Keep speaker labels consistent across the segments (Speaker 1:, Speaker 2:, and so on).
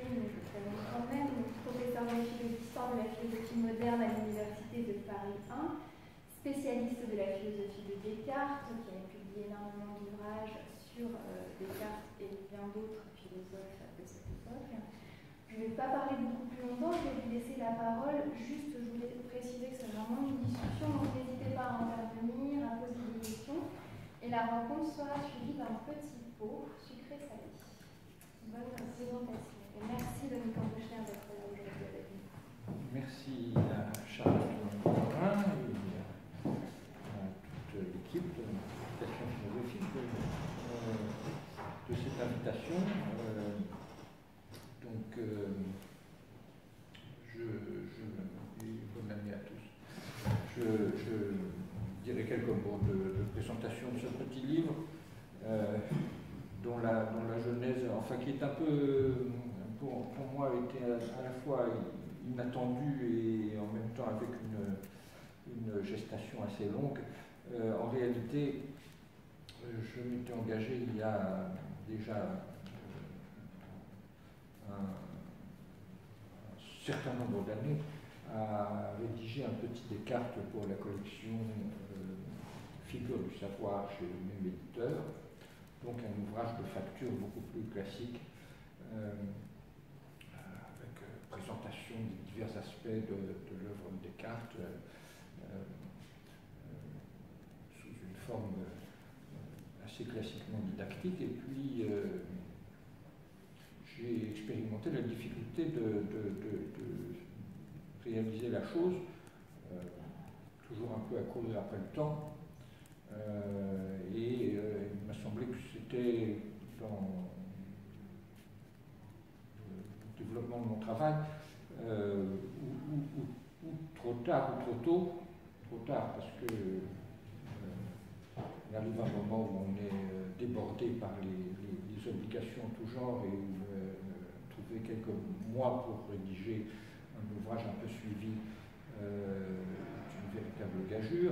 Speaker 1: mais je le présente quand même. Donc, professeur d'histoire de la philosophie moderne à l'Université de Paris 1, spécialiste de la philosophie de Descartes, qui a publié énormément d'ouvrages sur Descartes et bien d'autres philosophes de cette époque. Je ne vais pas parler beaucoup plus longtemps, je vais vous laisser la parole. Juste, je voulais préciser que c'est vraiment une discussion, donc n'hésitez pas à intervenir, à poser des questions. Et la rencontre sera suivie d'un petit pot sucré-salé. Bonne présentation. Et merci Dominique Ambouchner d'être là aujourd'hui avec nous.
Speaker 2: Merci à Charles Morin et à toute l'équipe de l'éducation philosophique de cette invitation. Bonne année à tous. Je dirai quelques mots de présentation de ce petit livre, dont la genèse, enfin qui est un peu, pour moi, était à la fois inattendue et en même temps avec une gestation assez longue. En réalité, je m'étais engagé il y a déjà un certain nombre d'années à rédiger un petit Descartes pour la collection Figures du savoir chez le même éditeur, donc un ouvrage de facture beaucoup plus classique avec présentation des divers aspects de l'œuvre de Descartes sous une forme assez classiquement didactique. Et puis j'ai expérimenté la difficulté de réaliser la chose, toujours un peu à courir après le temps, et il m'a semblé que c'était dans le développement de mon travail, ou trop tard ou trop tôt, trop tard parce que il arrive un moment où on est débordé par les obligations en tout genre et où trouver quelques mois pour rédiger un ouvrage un peu suivi est une véritable gageure.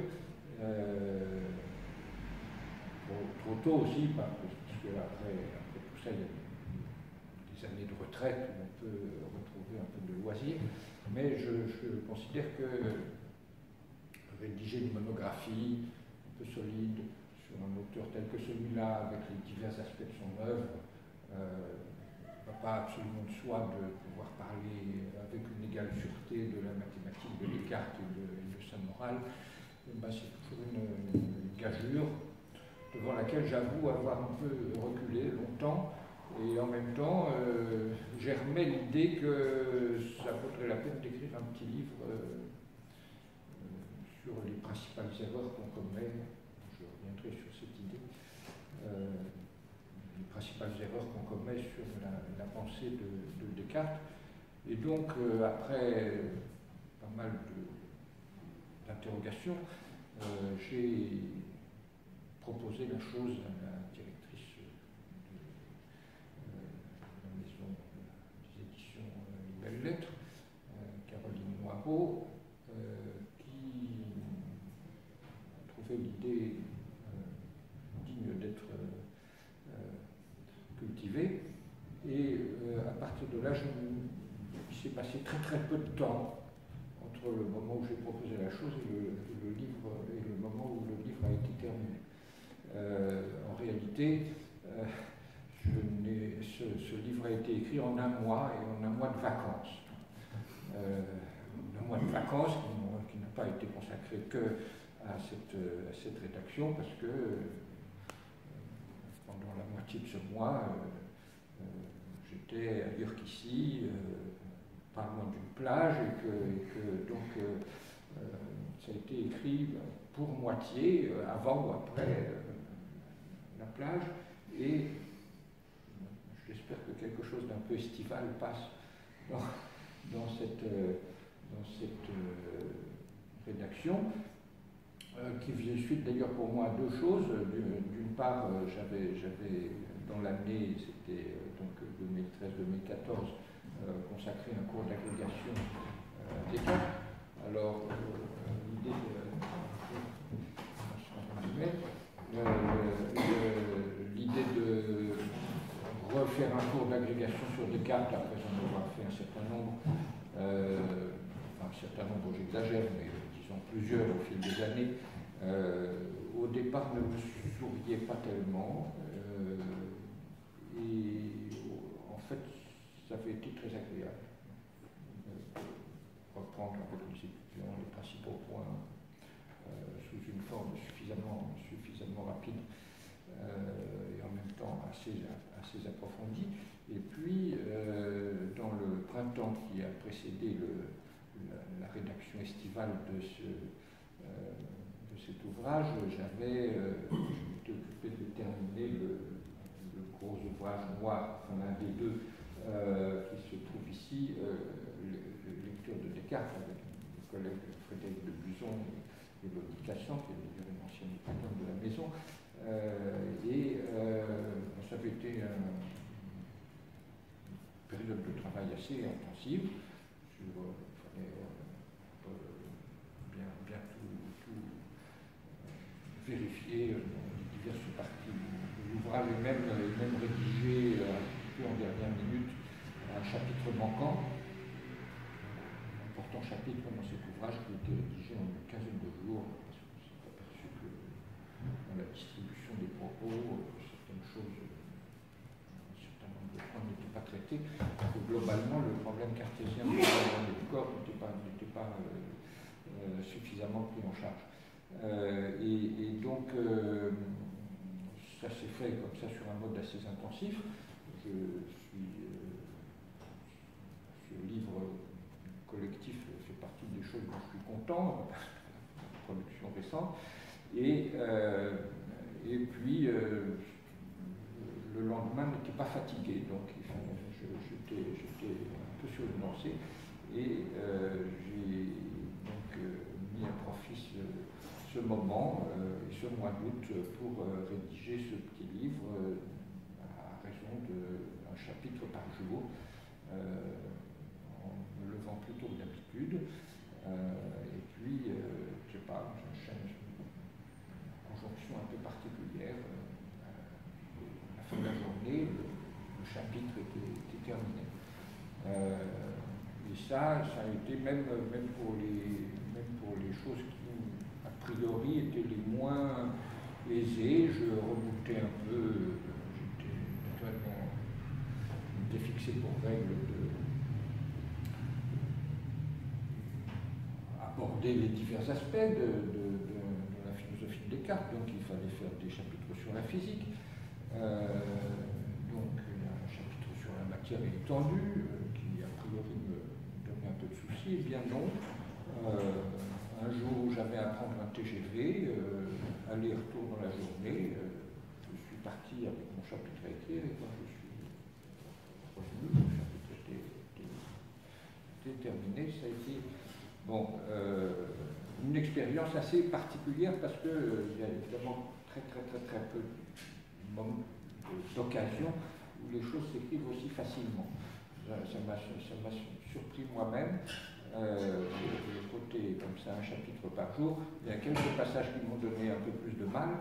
Speaker 2: Trop tôt aussi, parce que après tout ça, il y a des années de retraite où on peut retrouver un peu de loisirs. Mais je considère que rédiger une monographie un peu solide sur un auteur tel que celui-là, avec les divers aspects de son œuvre, n'a pas absolument de soi de pouvoir parler avec une égale sûreté de la mathématique de Descartes et de sa morale. Ben, c'est toujours une gageure devant laquelle j'avoue avoir un peu reculé longtemps, et en même temps germait l'idée que ça vaudrait la peine d'écrire un petit livre sur les principales erreurs qu'on commet. Je reviendrai sur cette idée. Les principales erreurs qu'on commet sur la pensée de Descartes. Et donc, après pas mal d'interrogations, j'ai proposé la chose à la directrice de la maison des éditions Belles Lettres, Caroline Noireau, qui trouvait l'idée digne d'être cultivée. Et à partir de là, il s'est passé très peu de temps entre le moment où j'ai proposé la chose et le livre, et le moment où le livre a été terminé. En réalité, ce livre a été écrit en un mois et en un mois de vacances. Un mois de vacances qui n'a pas été consacré que à cette rédaction, parce que pendant la moitié de ce mois, j'étais ailleurs qu'ici, pas loin d'une plage, et que donc ça a été écrit pour moitié, avant ou après la plage, et j'espère que quelque chose d'un peu estival passe dans cette rédaction, qui faisait suite d'ailleurs pour moi à deux choses. D'une part, j'avais dans l'année, c'était donc 2013-2014, consacré un cours d'agrégation à Descartes. Alors, l'idée de refaire un cours d'agrégation sur Descartes après en avoir fait un certain nombre, j'exagère, mais disons plusieurs au fil des années. Au départ, ne me souriait pas tellement, et en fait, ça avait été très agréable. Reprendre avec les étudiants les principaux points sous une forme suffisamment rapide et en même temps assez approfondie. Et puis, dans le printemps qui a précédé la rédaction estivale de cet ouvrage, j'étais occupé de terminer le gros ouvrage noir, enfin l'un des deux, qui se trouve ici, lecture de Descartes avec mon collègue Frédéric de Buzon et Elodie Cassan, qui est d'ailleurs une ancienne étudiante de la maison. Ça avait été une période de travail assez intensive. Il fallait bien tout vérifier dans les diverses parties de l'ouvrage et même rédiger un peu en dernière minute un chapitre manquant. Important chapitre dans cet ouvrage qui a été rédigé en une quinzaine de jours, parce qu'on s'est aperçu que dans la distribution des propos, certaines choses, un certain nombre de points n'étaient pas traités, que globalement le problème cartésien du corps n'était pas suffisamment pris en charge. Et donc, ça s'est fait comme ça sur un mode assez intensif. Ce livre collectif fait partie des choses dont je suis content, la production récente. Et puis, le lendemain n'était pas fatigué, donc j'étais un peu sur une lancée. Et j'ai donc mis à profit ce moment et ce mois d'août pour rédiger ce petit livre à raison d'un chapitre par jour. En me levant plus tôt que d'habitude, et puis, je sais pas, j'enchaîne une conjonction un peu particulière. À la fin de la journée, le chapitre était terminé. Et ça a été même pour les choses qui, a priori, étaient les moins aisées. Je remontais un peu, j'étais naturellement fixé pour règle aborder les divers aspects de la philosophie de Descartes, donc il fallait faire des chapitres sur la physique, donc un chapitre sur la matière étendue, qui a priori me donnait un peu de soucis, et bien non. Un jour, j'avais à prendre un TGV, aller-retour dans la journée, je suis parti avec mon chapitre à écrire, et quand je suis revenu, le chapitre était terminé. Ça a été une expérience assez particulière parce qu'il y a évidemment très peu d'occasions où les choses s'écrivent aussi facilement. Ça m'a surpris moi-même. Le côté comme ça, un chapitre par jour. Il y a quelques passages qui m'ont donné un peu plus de mal.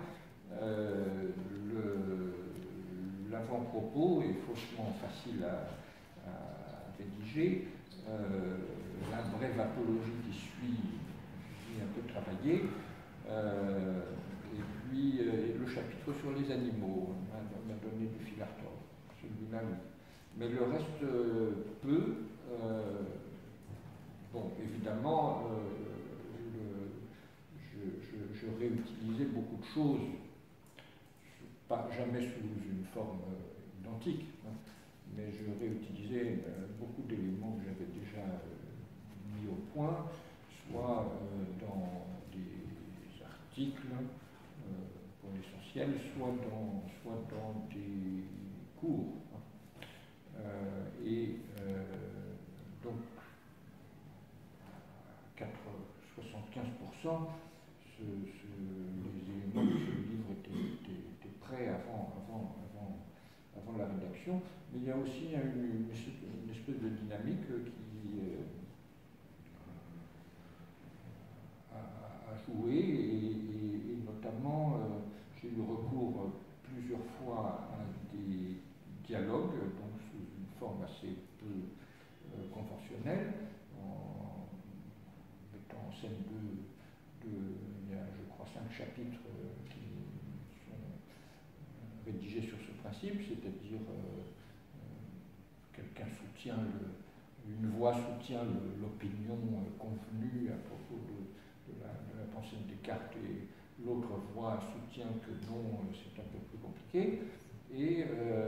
Speaker 2: L'avant-propos est faussement facile à rédiger. La brève apologie qui suit un peu travaillé. Et puis le chapitre sur les animaux m'a donné du fil à retordre. Celui-là, oui. Mais le reste, peu. Bon, évidemment, je réutilisais beaucoup de choses, pas jamais sous une forme identique, hein, mais je réutilisais beaucoup d'éléments que j'avais déjà mis au point, soit dans des articles pour l'essentiel, soit dans des cours. Donc, 75%, les éléments de ce livre étaient prêts avant la rédaction, mais il y a aussi une espèce de dynamique qui a joué, et notamment j'ai eu recours plusieurs fois à des dialogues, chapitres qui sont rédigés sur ce principe, c'est-à-dire quelqu'un soutient une voix soutient l'opinion convenue à propos de la pensée de Descartes et l'autre voix soutient que non, c'est un peu plus compliqué. Et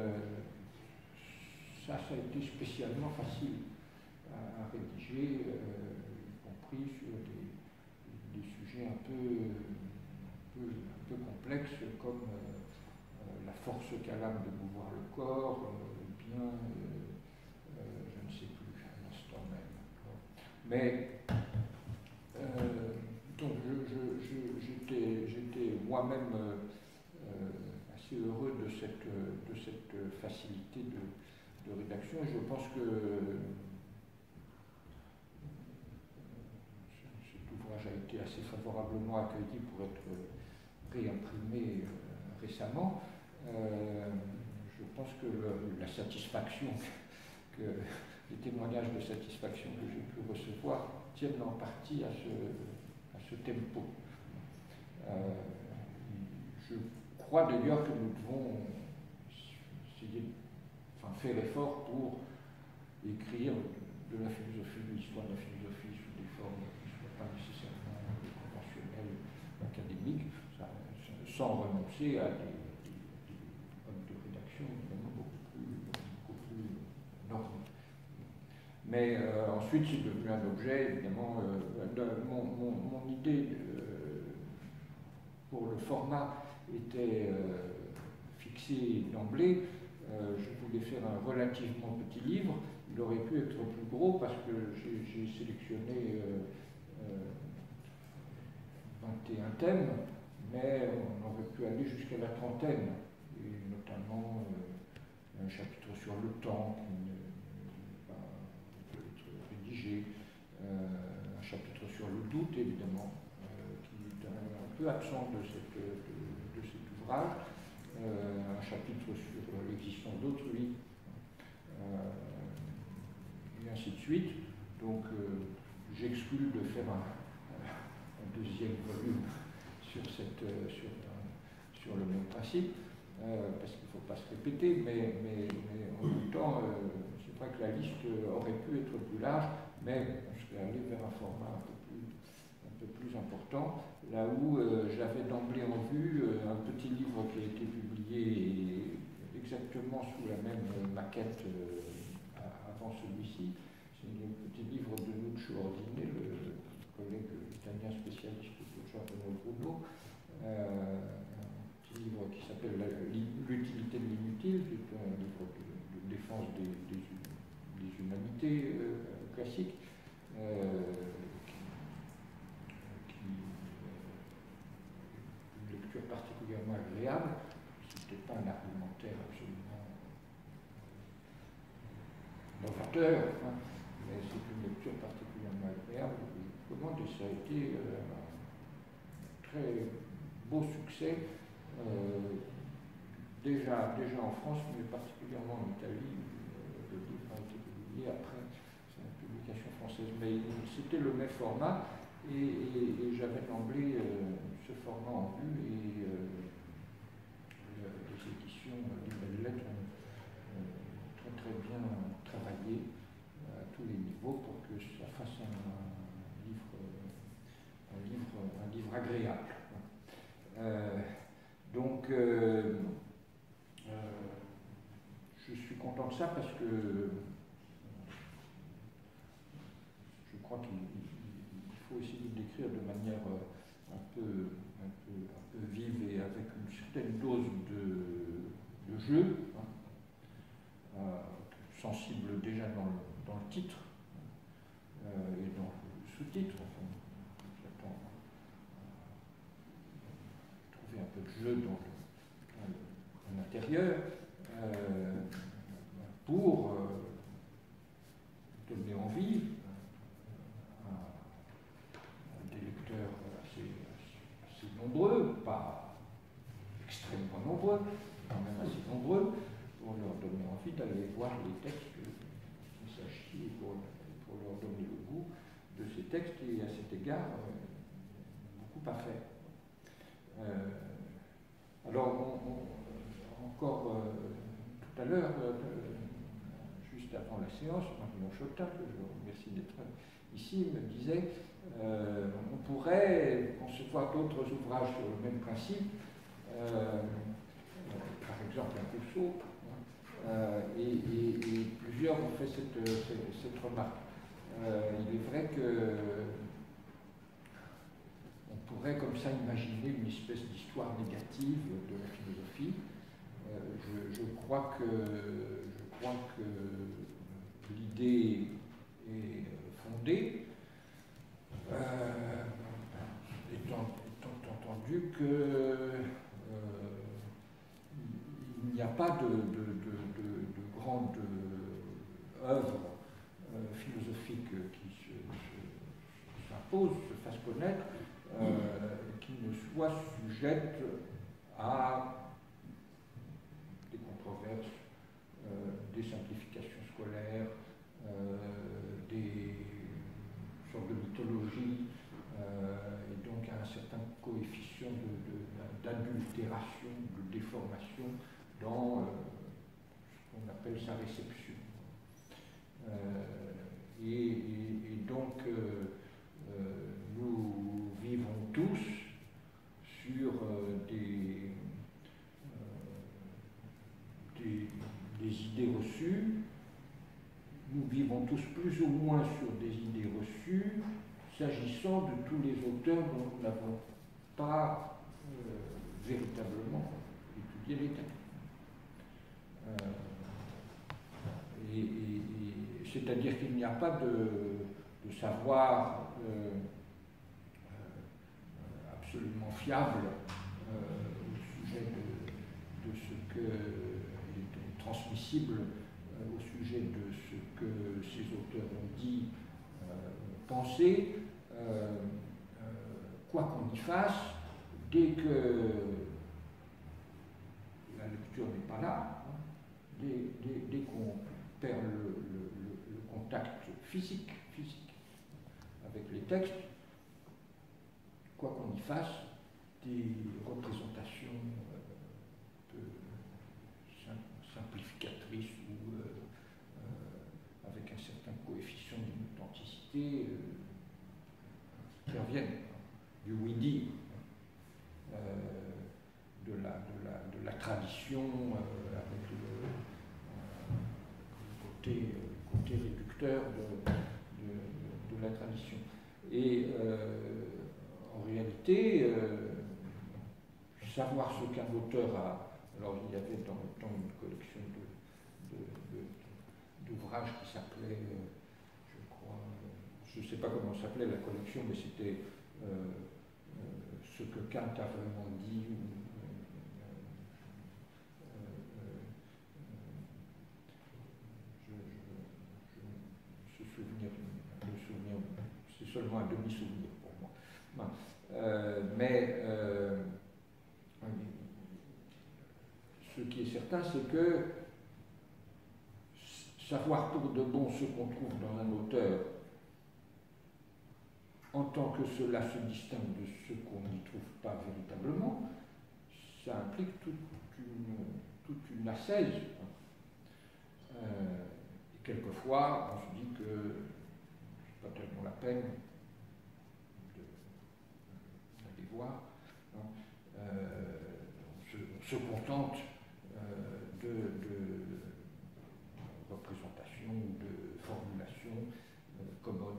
Speaker 2: ça a été spécialement facile à rédiger, y compris sur des sujets un peu complexes comme la force qu'a l'âme de mouvoir le corps, bien, je ne sais plus, à l'instant même. Mais, donc, j'étais moi-même assez heureux de cette facilité de rédaction, et je pense que cet ouvrage a été assez favorablement accueilli pour être réimprimé récemment. Je pense que la satisfaction, les témoignages de satisfaction que j'ai pu recevoir tiennent en partie à ce tempo. Je crois d'ailleurs que nous devons essayer, faire effort pour écrire de la philosophie, de l'histoire de la philosophie sous des formes qui ne soient pas nécessairement conventionnelles, académiques, sans renoncer à des modes de rédaction évidemment beaucoup plus normés. Mais ensuite, c'est devenu un objet, évidemment, mon idée pour le format était fixée d'emblée. Je voulais faire un relativement petit livre. Il aurait pu être plus gros parce que j'ai sélectionné 21 thèmes, mais on aurait pu aller jusqu'à la trentaine, et notamment un chapitre sur le temps qui peut être rédigé, un chapitre sur le doute, évidemment, qui est un peu absent de cet ouvrage, un chapitre sur l'existence d'autrui, et ainsi de suite. Donc, j'exclus de faire un deuxième volume sur le même principe, parce qu'il ne faut pas se répéter, mais en même temps, c'est vrai que la liste aurait pu être plus large, mais on serait allé vers un format un peu plus important, là où j'avais d'emblée en vue un petit livre qui a été publié exactement sous la même maquette avant celui-ci. C'est un petit livre de Nuccio Ordine, le collègue italien spécialiste de Jean-René Bruno, un petit livre qui s'appelle L'utilité de l'inutile, qui est un livre de défense des humanités classiques, une lecture particulièrement agréable. Ce n'était pas un argumentaire absolument novateur, hein, mais c'est une lecture particulièrement agréable. Je recommande, et ça a été un très beau succès, déjà en France, mais particulièrement en Italie. Le livre a été publié après sa publication française, mais c'était le même format, et j'avais d'emblée ce format en vue, et les éditions Libre Lettres ont très bien travaillé à tous les niveaux pour que ça fasse un livre agréable. Donc, je suis content de ça parce que je crois qu'il faut essayer d'écrire de manière un peu vive et avec une certaine dose de jeu, sensible déjà dans le titre et dans le sous-titre. Enfin, j'attends trouver un peu de jeu dans l'intérieur pour donner envie à des lecteurs assez nombreux, pas extrêmement nombreux, quand même assez nombreux, pour leur donner envie d'aller voir les textes qu'il s'agit, pour leur donner le goût de ces textes, et à cet égard, beaucoup à faire. Alors, encore tout à l'heure, juste avant la séance, Marion Chotin, que je remercie d'être ici, me disait on pourrait concevoir d'autres ouvrages sur le même principe, par exemple un Rousseau, et plusieurs ont fait cette remarque. Il est vrai que on pourrait comme ça imaginer une espèce d'histoire négative de la philosophie. Je crois que l'idée est fondée, étant entendu que il n'y a pas de grande œuvre philosophique qui s'impose, se fasse connaître, qui ne soit sujette à des controverses, des simplifications scolaires, des sortes de mythologie, et donc à un certain coefficient d'adultération, de déformation dans ce qu'on appelle sa réception. Et donc, nous vivons tous sur des idées reçues. Nous vivons tous plus ou moins sur des idées reçues, s'agissant de tous les auteurs dont nous n'avons pas véritablement étudié les textes. C'est-à-dire qu'il n'y a pas de savoir absolument fiable au sujet de ce que est transmissible au sujet de ce que ces auteurs ont dit, pensé, quoi qu'on y fasse, dès que la lecture n'est pas là, dès qu'on perd le contact physique avec les textes, quoi qu'on y fasse, des représentations simplificatrices ou avec un certain coefficient d'authenticité interviennent. Du oui-dire, de la tradition avec le côté réducteur de la tradition. Et en réalité, savoir ce qu'un auteur a. Alors, il y avait dans le temps une collection d'ouvrages qui s'appelait, je crois, je ne sais pas comment s'appelait la collection, mais c'était ce que Kant a vraiment dit. Le souvenir, c'est seulement un demi-souvenir pour moi. Mais ce qui est certain, c'est que savoir pour de bon ce qu'on trouve dans un auteur, en tant que cela se distingue de ce qu'on n'y trouve pas véritablement, ça implique toute une assèse. Et quelquefois, on se dit que c'est pas tellement la peine d'aller voir. On se contente de représentation ou de formulation commode.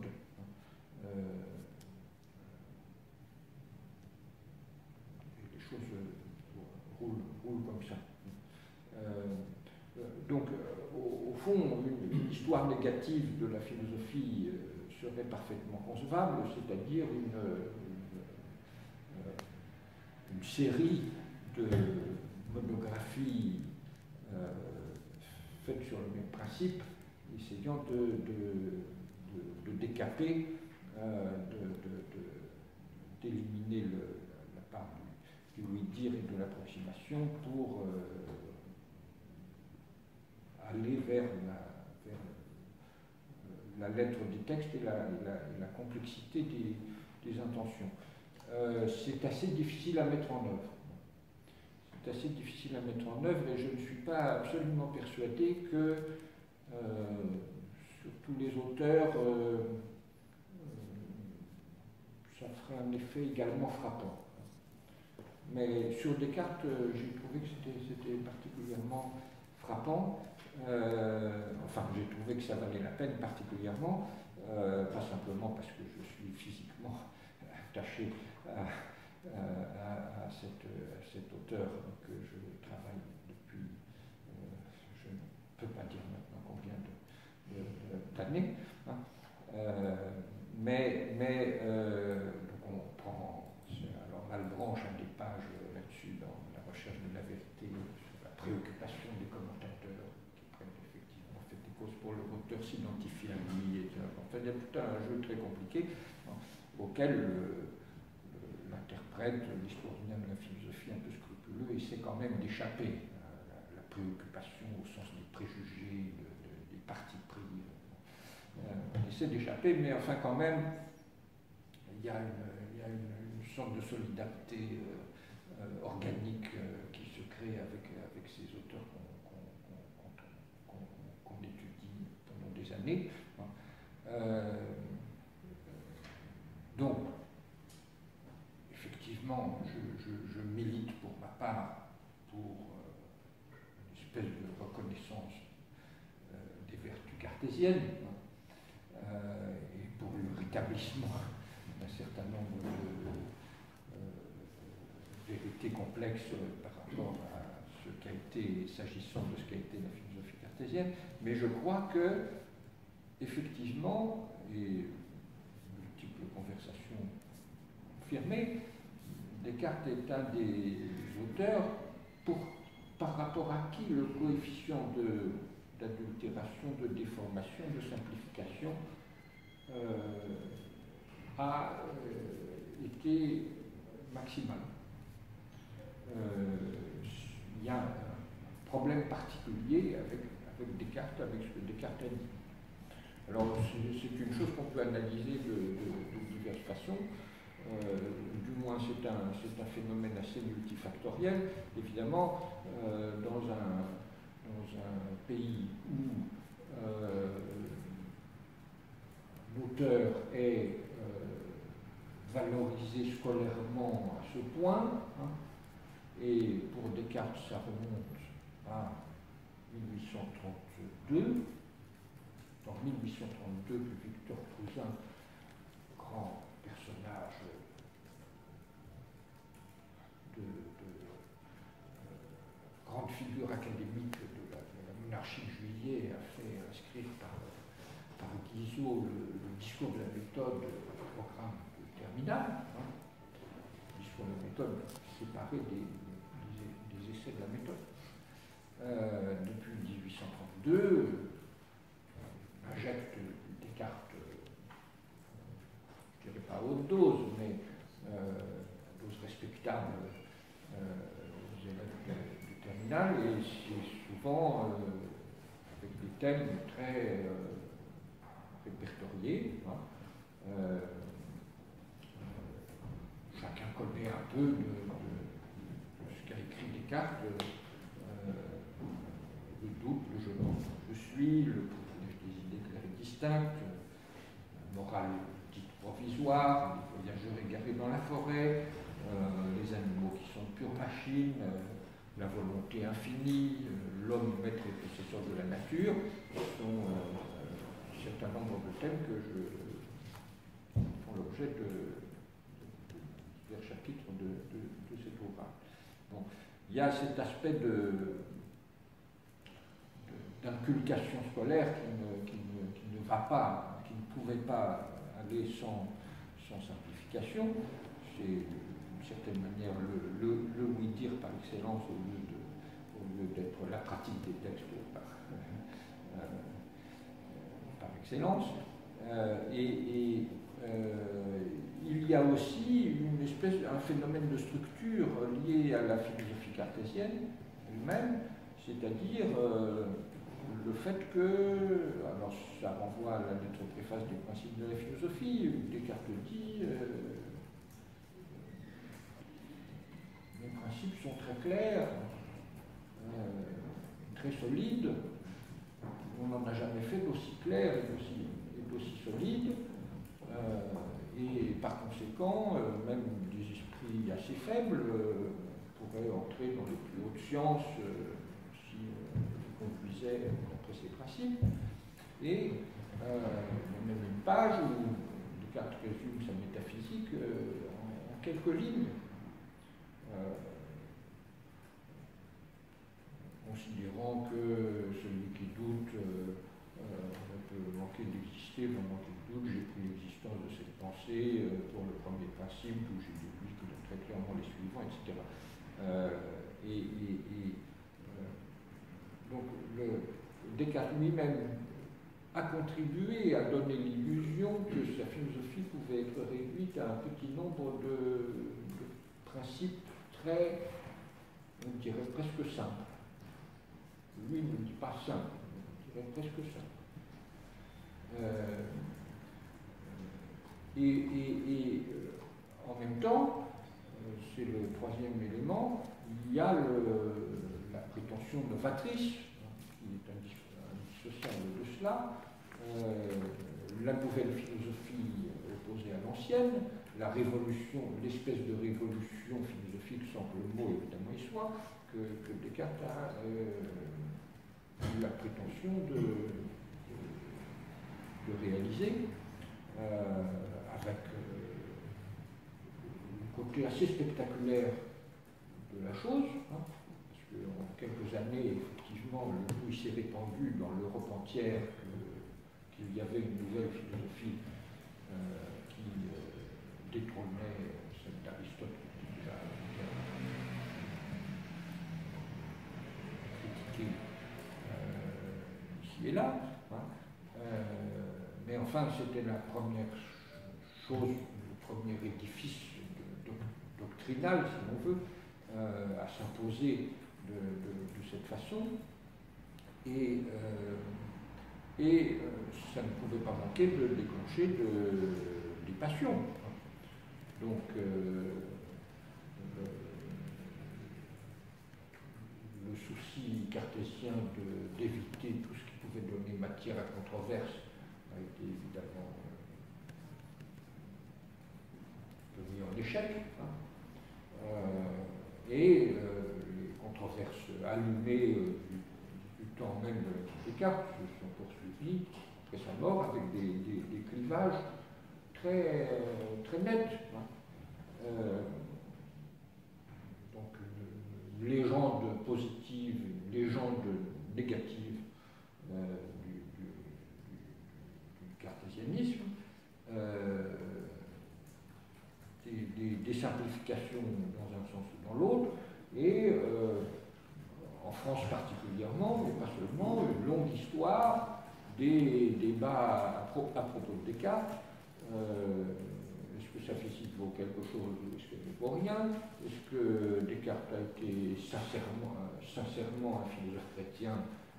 Speaker 2: Les choses roulent comme ça. Donc, au fond, une histoire négative de la philosophie serait parfaitement concevable, c'est-à-dire une série de monographies faites sur le même principe, essayant de décaper, d'éliminer la part du oui-dire et de l'approximation pour aller vers la lettre des textes et la complexité des intentions. c'est assez difficile à mettre en œuvre. C'est assez difficile à mettre en œuvre et je ne suis pas absolument persuadé que sur tous les auteurs, ça ferait un effet également frappant. Mais sur Descartes, j'ai trouvé que c'était particulièrement frappant. Enfin, j'ai trouvé que ça valait la peine particulièrement, pas simplement parce que je suis physiquement attaché à cet auteur que je travaille depuis, je ne peux pas dire maintenant combien d'années, hein. Donc on prend, alors Malebranche a des pages là-dessus dans la recherche de la vérité, sur la préoccupation des commentateurs qui prennent effectivement fait des causes pour l'auteur, s'identifient à lui, etc. Enfin, il y a tout un jeu très compliqué, hein, auquel l'interprète, l'historien de la philosophie un peu scrupuleux, essaie quand même d'échapper à la préoccupation au sens des préjugés, des partis pris. On essaie d'échapper, mais enfin quand même, il y a une sorte de solidarité organique qui se crée avec ces auteurs qu'on étudie pendant des années. Donc, effectivement, je milite pour ma part pour une espèce de reconnaissance des vertus cartésiennes et pour le rétablissement d'un certain nombre de vérités complexes par rapport à ce qu'a été, s'agissant de ce qu'a été la philosophie cartésienne. Mais je crois que, effectivement, et multiples conversations confirmées, Descartes est un des auteurs par rapport à qui le coefficient d'adultération, de déformation, de simplification a été maximal. Il y a un problème particulier avec Descartes, avec ce que Descartes a dit. Alors c'est une chose qu'on peut analyser de diverses façons. Du moins c'est un phénomène assez multifactoriel. Évidemment, dans un pays où l'auteur est valorisé scolairement à ce point, hein, et pour Descartes ça remonte à 1832. En 1832, Victor Cousin, grand personnage grande figure académique de la monarchie de Juillet, a fait inscrire par Guizot le discours de la méthode au programme terminal. Hein. Le discours de la méthode séparé des essais de la méthode. Depuis 1832, injecte Descartes, je ne dirais pas à haute dose, mais dose respectable aux élèves du terminal, et c'est souvent avec des thèmes très répertoriés. Hein. Chacun connaît un peu de ce qu'a écrit Descartes, le doute, le je suis, le privilège des idées claires et distinctes, la morale dite provisoire, les voyageurs égarés dans la forêt, les animaux qui sont de pures machines, la volonté infinie, l'homme maître et possesseur de la nature, sont un certain nombre de thèmes qui font l'objet de divers chapitres de cet ouvrage. Bon, il y a cet aspect d'inculcation scolaire qui ne va pas, qui ne pouvait pas aller sans simplification. C'est d'une certaine manière le oui-dire par excellence au lieu d'être la pratique des textes par excellence. Il y a aussi un phénomène de structure lié à la philosophie cartésienne elle-même, c'est-à-dire le fait que, alors ça renvoie à la lettre préface des principes de la philosophie, où Descartes dit les principes sont très clairs, très solides. On n'en a jamais fait d'aussi clair et d'aussi solide. Et par conséquent, même des esprits assez faibles pourraient entrer dans les plus hautes sciences si on conduisait d'après ces principes. Et il y a même une page où Descartes résume sa métaphysique en quelques lignes, considérant que celui qui doute peut manquer d'exister, va manquer de doute. J'ai pris l'existence de cette pensée pour le premier principe, où j'ai déduit que très clairement les suivants, etc. Donc Descartes lui-même a contribué à donner l'illusion que sa philosophie pouvait être réduite à un petit nombre de principes très, on dirait, presque simples. Lui ne dit pas simple, on dirait presque simple. En même temps, c'est le troisième élément, il y a la prétention novatrice, qui est indissociable de cela, la nouvelle philosophie opposée à l'ancienne, la révolution, l'espèce de révolution philosophique, sans que le mot évidemment y soit, que Descartes a eu la prétention de réaliser, avec un côté assez spectaculaire de la chose, hein, parce qu'en quelques années, effectivement, le bruit s'est répandu dans l'Europe entière qu'il y avait une nouvelle philosophie qui détrônait celle d'Aristote, qui était déjà critiquée ici et là. Hein. Mais enfin, c'était la première chose, le premier édifice doctrinal, si on veut, à s'imposer de cette façon. Et ça ne pouvait pas manquer de déclencher des passions. Donc, le souci cartésien d'éviter tout ce qui pouvait donner matière à controverse a été évidemment mis en échec. Hein. Et les controverses allumées du temps même de Descartes se sont poursuivies après sa mort avec des clivages très, très nets. Hein. Donc une légende positive, une légende négative du cartésianisme, des simplifications dans un sens ou dans l'autre, et en France particulièrement, mais pas seulement, une longue histoire des débats à propos de Descartes. Est-ce que sa physique vaut quelque chose ou est-ce qu'elle ne vaut rien? Est-ce que Descartes a été sincèrement un philosophe chrétien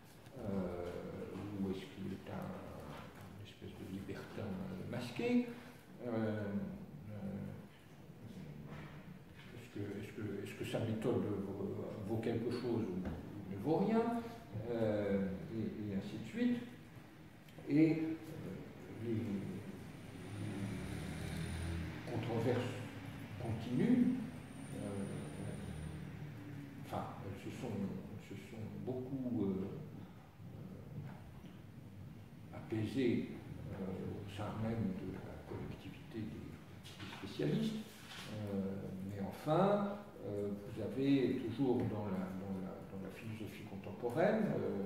Speaker 2: ou est-ce qu'il est une espèce de libertin masqué? Est-ce que sa méthode vaut quelque chose ou ne vaut rien, et ainsi de suite. Et les controverses continuent. Enfin, elles se sont beaucoup apaisées au sein même de la collectivité des spécialistes. Mais enfin, vous avez toujours dans la philosophie contemporaine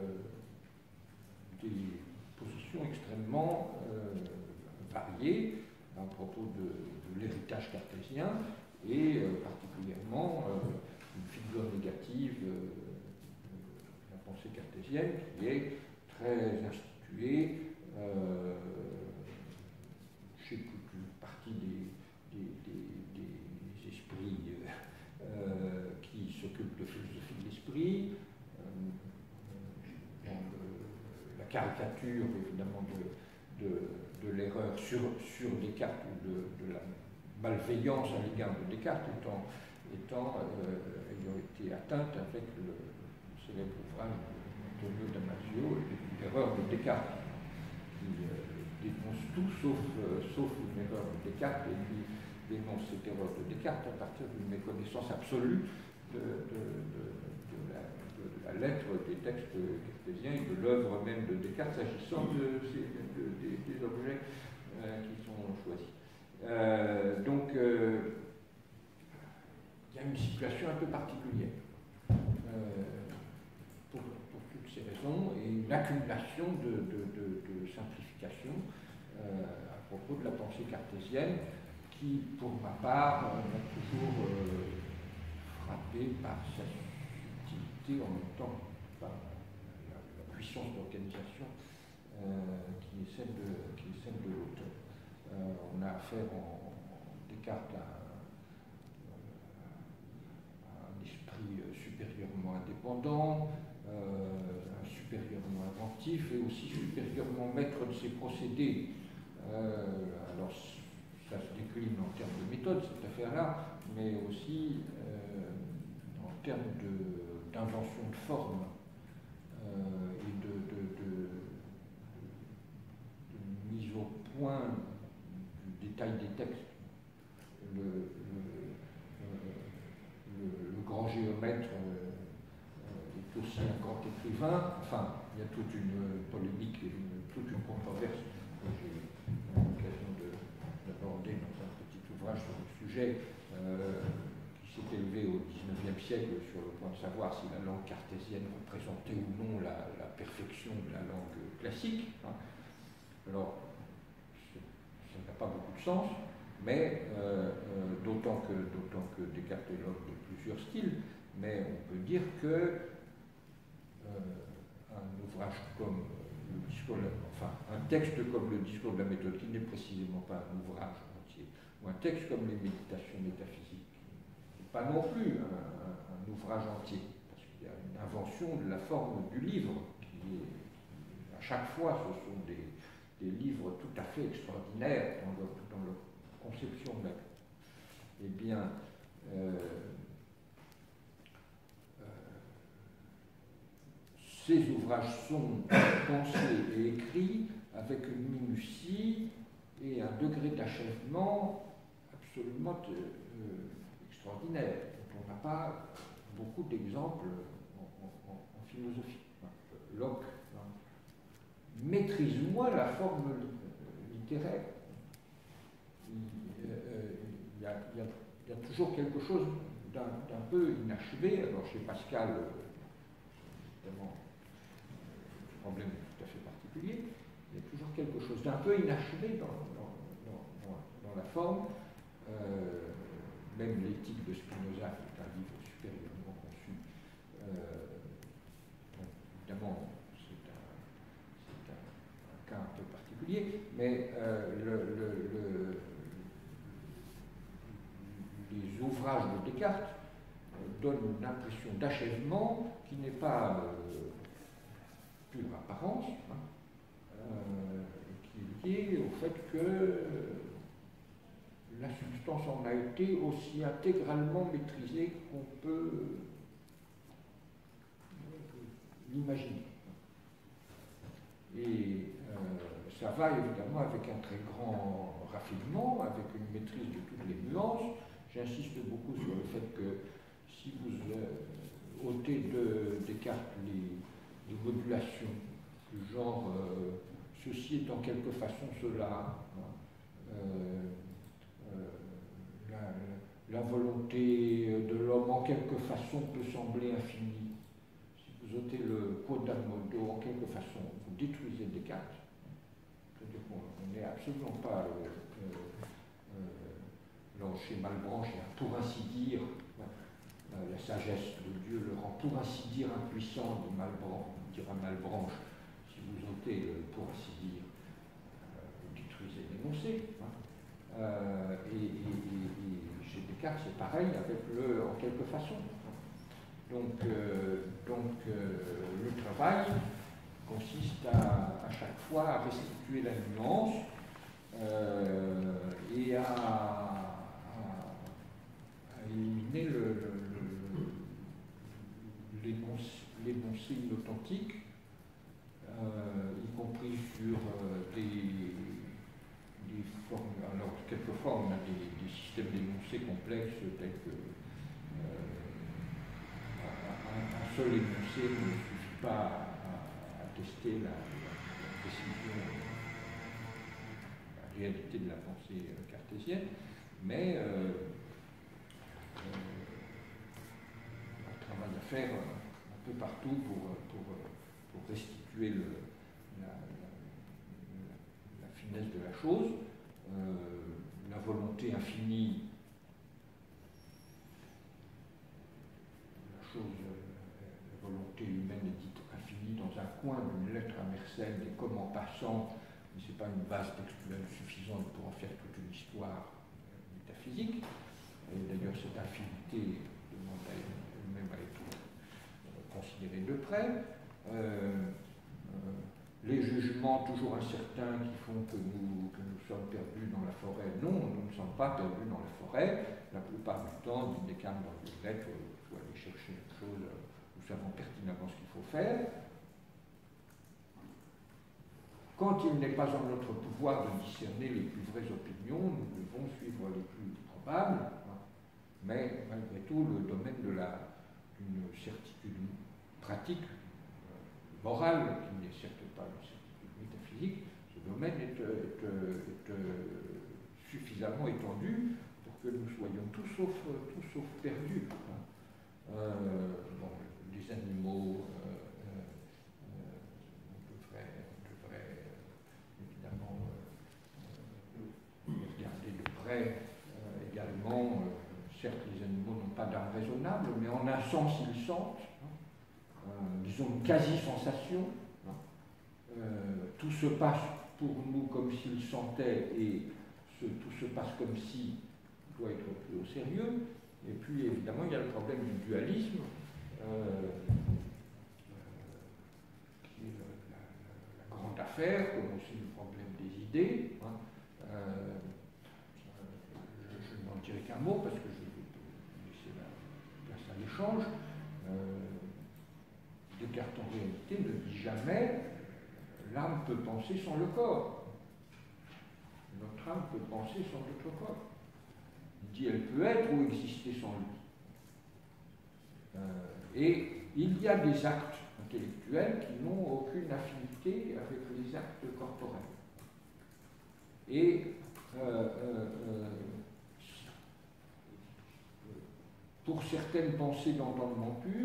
Speaker 2: des positions extrêmement variées à propos de l'héritage cartésien et particulièrement une figure négative de la pensée cartésienne qui est très instituée chez toute une partie des esprits qui s'occupent de philosophie de l'esprit, la caricature évidemment de l'erreur sur Descartes ou de la malveillance à l'égard de Descartes ayant été atteinte avec le célèbre ouvrage d'Antonio Damasio, l'erreur de Descartes, qui dénonce tout sauf une erreur de Descartes, et qui dénonce cette erreur de Descartes à partir d'une méconnaissance absolue de la lettre des textes cartésiens et de l'œuvre même de Descartes s'agissant des objets qui sont choisis. Donc, il y a une situation un peu particulière pour toutes ces raisons et une accumulation de simplifications à propos de la pensée cartésienne qui, pour ma part, m'a toujours frappé par sa subtilité, en même temps par la puissance d'organisation qui est celle de l'auteur. On a affaire en Descartes à un esprit supérieurement indépendant, supérieurement inventif et aussi supérieurement maître de ses procédés. Alors, ça se décline en termes de méthode, cette affaire-là, mais aussi en termes d'invention de forme et de mise au point du détail des textes. Le grand géomètre est aussi un grand écrivain. Enfin, il y a toute une polémique, toute une controverse que j'ai eu l'occasion d'aborder dans un petit ouvrage sur le sujet qui s'est élevé au XIXe siècle sur le point de savoir si la langue cartésienne représentait ou non la perfection de la langue classique. Hein. Alors, ça n'a pas beaucoup de sens, mais d'autant que Descartes est l'homme de plusieurs styles, mais on peut dire que un ouvrage comme le discours, enfin un texte comme le discours de la méthode, qui n'est précisément pas un ouvrage entier, ou un texte comme les méditations métaphysiques, qui n'est pas non plus un ouvrage entier, parce qu'il y a une invention de la forme du livre, à chaque fois ce sont des livres tout à fait extraordinaires dans leur conception même. Eh bien, ces ouvrages sont pensés et écrits avec une minutie et un degré d'achèvement absolument extraordinaire, dont on n'a pas beaucoup d'exemples en philosophie. Locke maîtrise moins la forme littéraire. Il y a toujours quelque chose d'un peu inachevé. Alors chez Pascal, évidemment, le problème est tout à fait particulier. Il y a toujours quelque chose d'un peu inachevé dans la forme. Même l'éthique de Spinoza, qui est un livre supérieurement conçu, évidemment, c'est un cas un peu particulier, mais les ouvrages de Descartes donnent une impression d'achèvement qui n'est pas pure apparence, qui est liée au fait que la substance en a été aussi intégralement maîtrisée qu'on peut l'imaginer. Et ça va évidemment avec un très grand raffinement, avec une maîtrise de toutes les nuances. J'insiste beaucoup sur le fait que si vous ôtez de Descartes les modulations du genre ceci est en quelque façon cela, la volonté de l'homme en quelque façon peut sembler infinie. Si vous ôtez le quod-modo, en quelque façon, vous détruisez Descartes. C'est-à-dire qu'on n'est absolument pas chez Malebranche, pour ainsi dire, la sagesse de Dieu le rend pour ainsi dire impuissant, dira Malebranche. Si vous ôtez le pour ainsi dire, vous détruisez l'énoncé. Et chez Descartes, c'est pareil avec le en quelque façon. Donc le travail consiste à chaque fois à restituer la nuance et à éliminer l'énoncé inauthentique, y compris sur des formes. Alors, quelquefois, on a des systèmes d'énoncés complexes tels que un seul énoncé ne suffit pas à tester la décision, la réalité de la pensée cartésienne, mais un travail à faire un peu partout pour restituer la finesse de la chose, la volonté infinie. La volonté humaine est dite infinie dans un coin d'une lettre à Mersenne, et comme en passant, mais ce n'est pas une base textuelle suffisante pour en faire toute une histoire métaphysique. Et d'ailleurs, cette infinité demande elle-même à être considérée de près. Les jugements toujours incertains qui font que nous sommes perdus dans la forêt. Non, nous ne sommes pas perdus dans la forêt. La plupart du temps, dit Descartes dans une lettre, il faut aller chercher une chose, nous savons pertinemment ce qu'il faut faire. Quand il n'est pas en notre pouvoir de discerner les plus vraies opinions, nous devons suivre les plus probables, mais malgré tout, le domaine d'une certitude pratique, morale, qui n'est certes pas une certitude métaphysique, ce domaine est suffisamment étendu pour que nous soyons tout sauf perdus. Bon, les animaux, on devrait évidemment regarder de près également. Certes, les animaux n'ont pas d'âme raisonnable, mais en un sens, ils sentent. Disons une quasi-sensation. Tout se passe pour nous comme s'ils sentaient, et tout se passe comme si doit être pris au sérieux. Et puis évidemment il y a le problème du dualisme, qui est la grande affaire, comme aussi le problème des idées. Je n'en dirai qu'un mot parce que je vais laisser la place à l'échange. Descartes en réalité ne dit jamais l'âme peut penser sans le corps. Notre âme peut penser sans notre corps. Il dit elle peut être ou exister sans lui. Et il y a des actes intellectuels qui n'ont aucune affinité avec les actes corporels. Et pour certaines pensées d'entendement pur,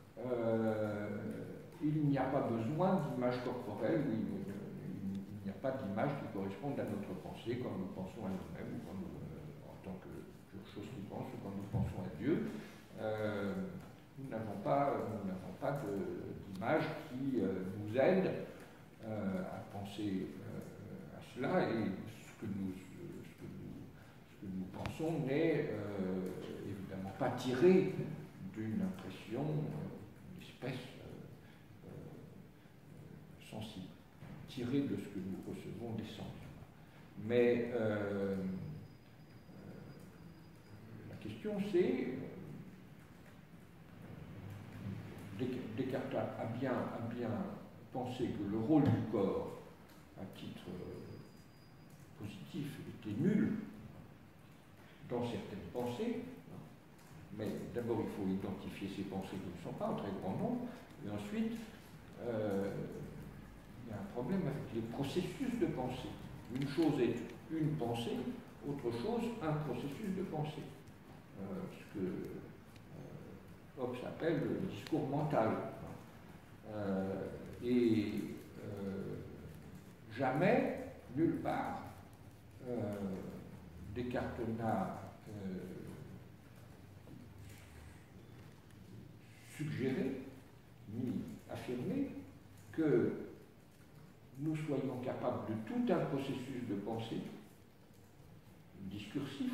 Speaker 2: il n'y a pas besoin d'image corporelle, il n'y a pas d'image qui corresponde à notre pensée quand nous pensons à nous-mêmes, ou quand nous, en tant que pure chose qui pense, ou quand nous pensons à Dieu. Nous n'avons pas d'image qui nous aide à penser à cela, et ce que nous pensons n'est évidemment pas tiré d'une impression, d'une espèce sensible, tiré de ce que nous recevons des sens. Mais la question c'est, Descartes a bien pensé que le rôle du corps, à titre positif, était nul dans certaines pensées. Mais d'abord, il faut identifier ces pensées qui ne sont pas en très grand nombre, et ensuite, il y a un problème avec les processus de pensée. Une chose est une pensée, autre chose, un processus de pensée. Ce que Hobbes appelle le discours mental. Et jamais, nulle part, Descartes n'a suggéré ni affirmé que nous soyons capables de tout un processus de pensée discursif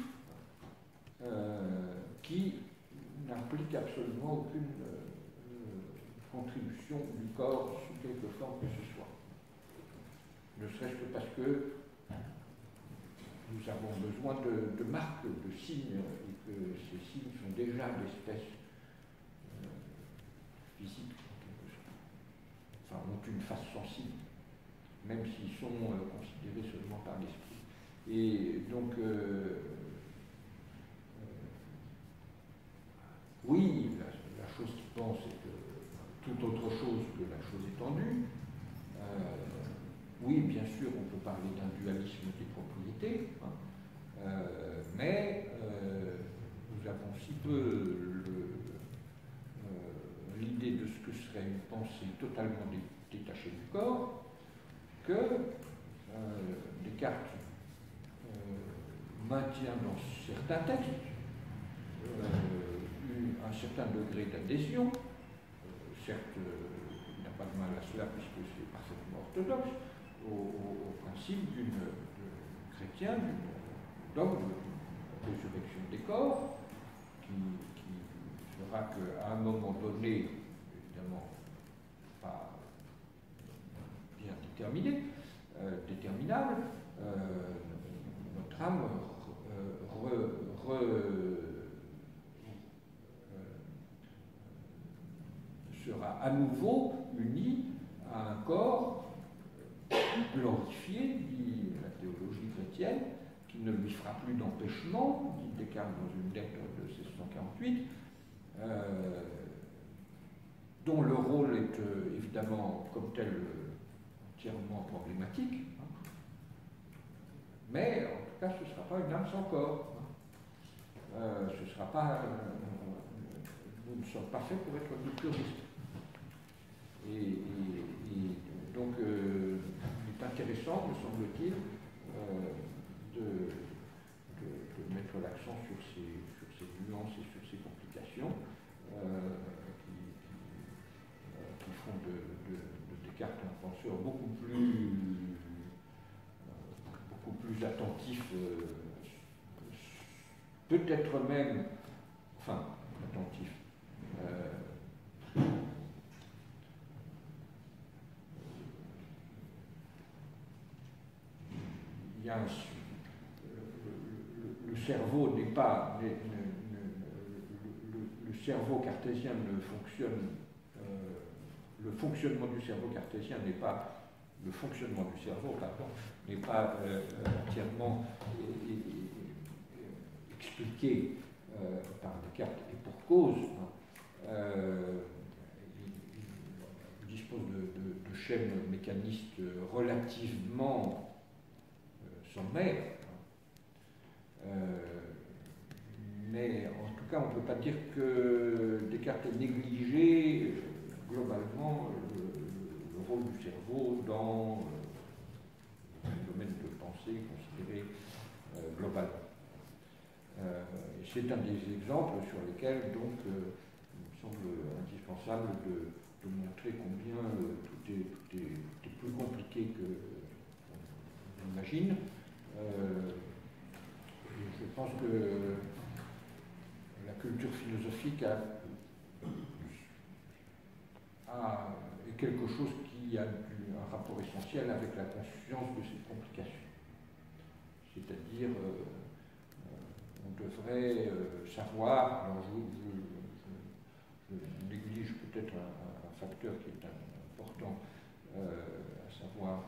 Speaker 2: qui n'implique absolument aucune contribution du corps sous quelque forme que ce soit. Ne serait-ce que parce que nous avons besoin de marques, de signes et que ces signes sont déjà d'espèce physique, en quelque sorte. Enfin, ont une face sensible, même s'ils sont considérés seulement par l'esprit. Et donc, oui, la chose qui pense est toute autre chose que la chose étendue. Oui, bien sûr, on peut parler d'un dualisme des propriétés, hein, mais nous avons si peu l'idée de ce que serait une pensée totalement détachée du corps que Descartes maintient dans certains textes un certain degré d'adhésion. Certes, il n'a pas de mal à cela puisque c'est parfaitement orthodoxe, au principe chrétien, du dogme de résurrection des corps, qui fera qu'à un moment donné, évidemment pas bien déterminable, notre âme sera à nouveau unie à un corps glorifié, dit la théologie chrétienne, qui ne lui fera plus d'empêchement, dit Descartes dans une lettre de 1648, dont le rôle est évidemment comme tel entièrement problématique, hein. Mais en tout cas ce ne sera pas une âme sans corps, hein. Ce sera pas, nous ne sommes pas faits pour être des puristes. Et donc, il est intéressant, me semble-t-il, de mettre l'accent sur ces nuances et sur ces complications qui font de Descartes un penseur beaucoup plus attentif, peut-être même, enfin, attentif. Il y a le cerveau n'est pas le cerveau cartésien ne fonctionne le fonctionnement du cerveau cartésien n'est pas le fonctionnement du cerveau pardon n'est pas entièrement expliqué par Descartes et pour cause. Il dispose de chaînes mécanistes relativement sommaires, mais en tout cas on ne peut pas dire que Descartes ait négligé globalement le rôle du cerveau dans le domaine de pensée considéré globalement. C'est un des exemples sur lesquels donc il me semble indispensable de montrer combien tout est plus compliqué que on imagine. Je pense que la culture philosophique est quelque chose qui a un rapport essentiel avec la conscience de ces complications. C'est-à-dire, on devrait savoir, alors je néglige peut-être un facteur qui est important, à savoir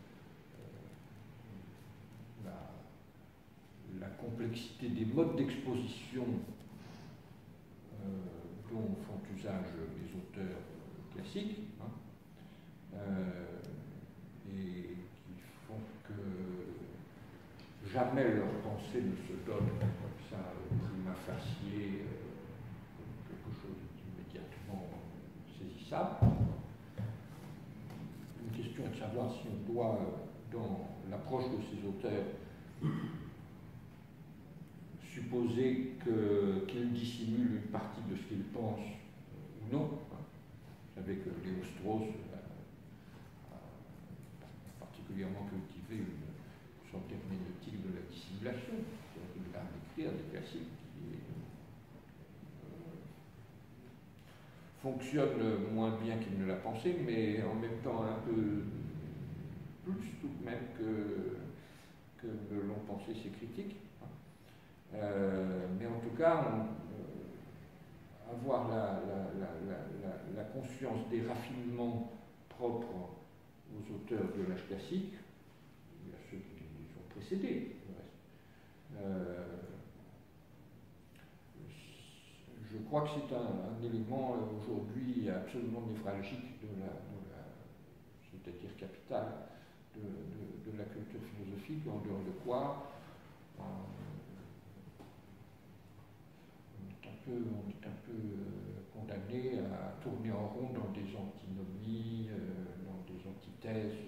Speaker 2: la complexité des modes d'exposition dont font usage les auteurs classiques, hein, et qui font que jamais leur pensée ne se donne comme ça prima facie, comme quelque chose d'immédiatement saisissable. Une question est de savoir si on doit, dans l'approche de ces auteurs, supposer qu'ils dissimulent une partie de ce qu'ils pensent ou non. Vous savez que Léo Strauss a particulièrement cultivé une sorte d'herméneutique de la dissimulation, c'est-à-dire de l'art d'écrire, des classiques, qui fonctionne moins bien qu'il ne l'a pensé, mais en même temps un peu plus tout de même que l'ont pensé ses critiques. Mais en tout cas, avoir la conscience des raffinements propres aux auteurs de l'âge classique, il y a ceux qui les ont précédés, du reste. Je crois que c'est un élément aujourd'hui absolument névralgique c'est-à-dire capital de la culture philosophique, en dehors de quoi on est un peu condamné à tourner en rond dans des antinomies, dans des antithèses,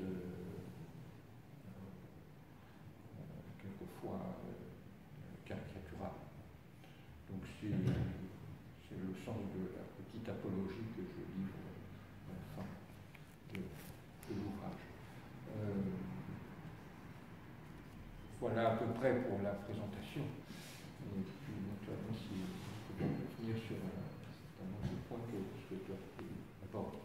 Speaker 2: quelquefois caricaturables. Donc c'est le sens de la petite apologie que je livre à la fin de l'ouvrage. Voilà à peu près pour la présentation. Et puis, naturellement, si vous pouvez revenir sur un certain nombre de points que je souhaite aborder.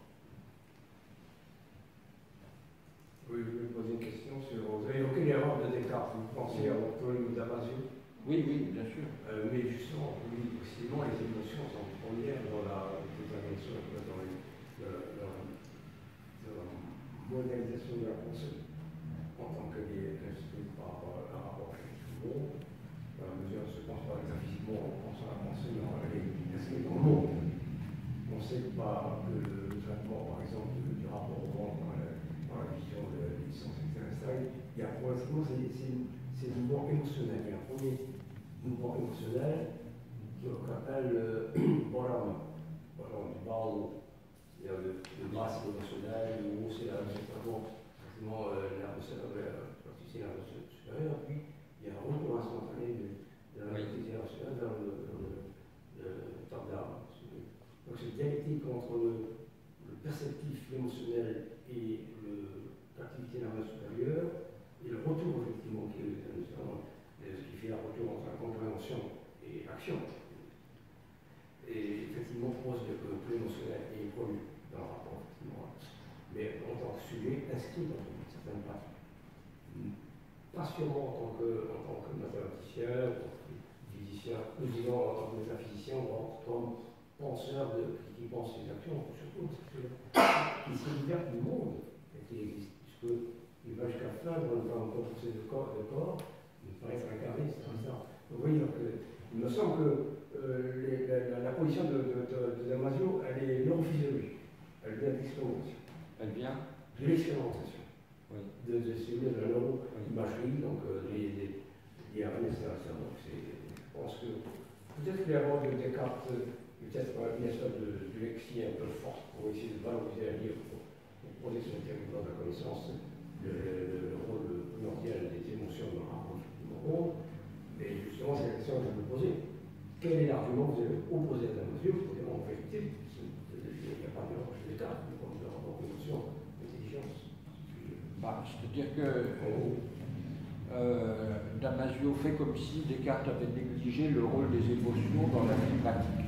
Speaker 3: Oui, je vais poser une question sur. Vous avez évoqué l'erreur de Descartes. Vous pensez à Antonio Damasio?
Speaker 2: Oui, bien sûr.
Speaker 3: Mais justement, oui, précisément, les émotions sont premières dans la détermination, dans la modélisation de la pensée, en tant que instruit par un rapport avec tout le monde. Dans la mesure où on se pense pas métaphysiquement, on pense à la pensée, mais elle est inscrite dans le monde. On sait pas que le traitement, par exemple, du rapport au monde dans la vision de l'existence extraterrestre, il y a progressivement, c'est le mouvement émotionnel. Il y a un premier mouvement émotionnel qu'on appelle bottom du bas au haut. C'est-à-dire le bas c'est émotionnel, le haut c'est la nerveuse supérieure, puis il y a un retour instantané de la réalité rationnelle vers le temps d'arme. Donc cette dialectique entre le perceptif, l'émotionnel et l'activité nerveuse supérieure, et le retour effectivement qui est ce qui fait un retour entre la compréhension et l'action. Et effectivement, propose que l'émotionnel est évolue dans le rapport, effectivement, mais en tant que sujet inscrit dans une certaine pratique. Pas sûrement en tant que mathématicien, en tant que physicien, nous disons en tant que métaphysicien, comme penseur qui pense ses actions, surtout qui se libère du monde et qui existe, puisqu'il va jusqu'à la fin dans le procès de corps, il paraît être incarné, c'est comme ça. Vous voyez, il me semble que la position de Damasio, elle est neurophysiologique, elle vient de l'expérimentation.
Speaker 2: Elle vient
Speaker 3: de l'expérimentation.
Speaker 2: Oui.
Speaker 3: De la neuroimagerie, donc les IRN, etc. Donc je pense que peut-être que l'erreur de Descartes, peut-être une espèce de lexie un peu forte pour essayer de valoriser un livre pour poser sur le territoire de la connaissance le rôle primordial des émotions dans le rapport au monde. Mais justement, c'est la question que je me posais. Quel est l'argument que vous avez opposé à Damasio pour dire en vérité, il n'y a pas d'erreur chez Descartes, comme le rapport émotion, intelligence.
Speaker 2: C'est-à-dire que Damasio fait comme si Descartes avait négligé le rôle des émotions dans la vie pratique.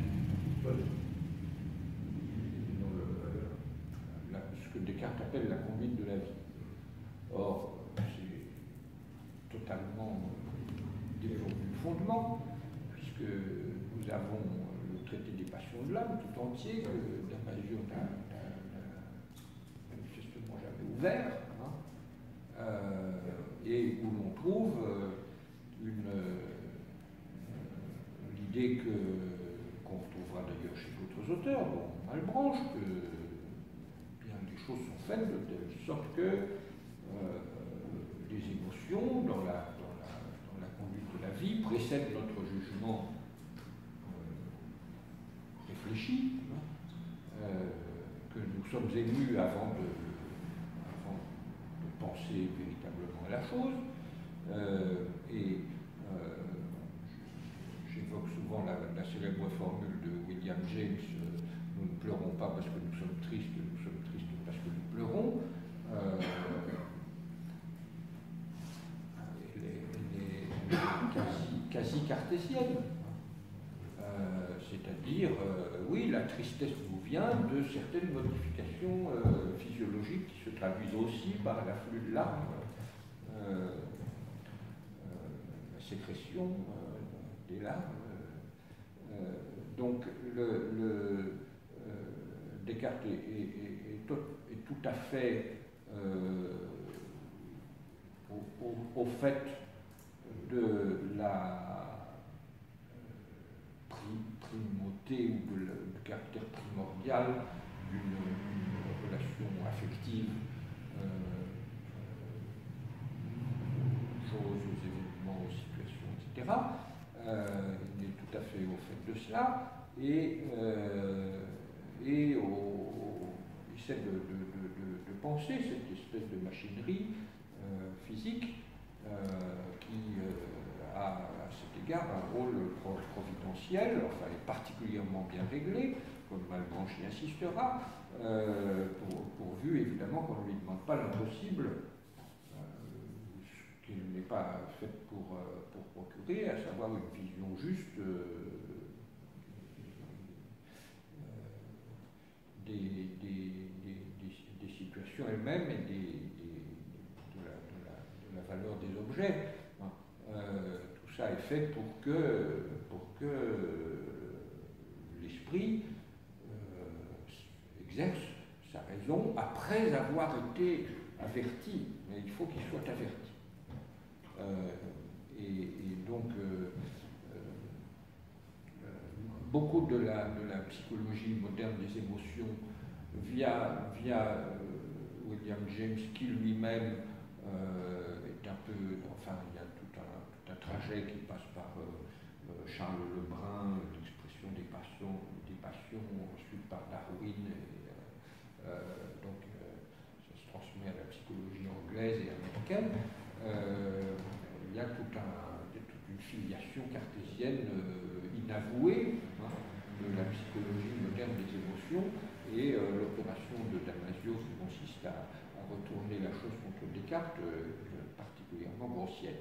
Speaker 2: Ce que Descartes appelle la conduite de la vie. Or, c'est totalement dépourvu de fondement, puisque nous avons le traité des passions de l'âme tout entier, que Damasio n'a manifestement jamais ouvert, et où l'on trouve l'idée qu'on retrouvera d'ailleurs chez d'autres auteurs, dont Malebranche, que bien les choses sont faites de telle sorte que les émotions dans la conduite de la vie précèdent notre jugement réfléchi, que nous sommes émus avant de penser véritablement à la chose. J'évoque souvent la célèbre formule de William James, nous ne pleurons pas parce que nous sommes tristes parce que nous pleurons. Elle est quasi cartésienne. C'est-à-dire, oui, la tristesse nous vient de certaines modifications physiologiques qui se traduisent aussi par l'afflux de larmes, la sécrétion il est là. Donc Descartes est tout à fait au fait de la primauté ou du caractère primordial d'une relation affective aux choses, aux événements, aux situations, etc. Il est tout à fait au fait de cela et il essaie de penser cette espèce de machinerie physique qui a à cet égard un rôle providentiel, enfin est particulièrement bien réglé, comme Malebranche y insistera, pourvu évidemment qu'on ne lui demande pas l'impossible, ce qu'il n'est pas fait pour procurer, à savoir une vision juste des situations elles-mêmes et de la valeur des objets. Tout ça est fait pour que l'esprit exerce sa raison après avoir été averti. Mais il faut qu'il soit averti. Et donc, beaucoup de la psychologie moderne des émotions via William James, qui lui-même est un peu, enfin il y a tout un trajet qui passe par Charles Lebrun, l'expression des passions, ensuite par Darwin, donc ça se transmet à la psychologie anglaise et américaine. Il y a toute une filiation cartésienne inavouée de la psychologie moderne des émotions, et l'opération de Damasio qui consiste à retourner la chose contre Descartes particulièrement grossière.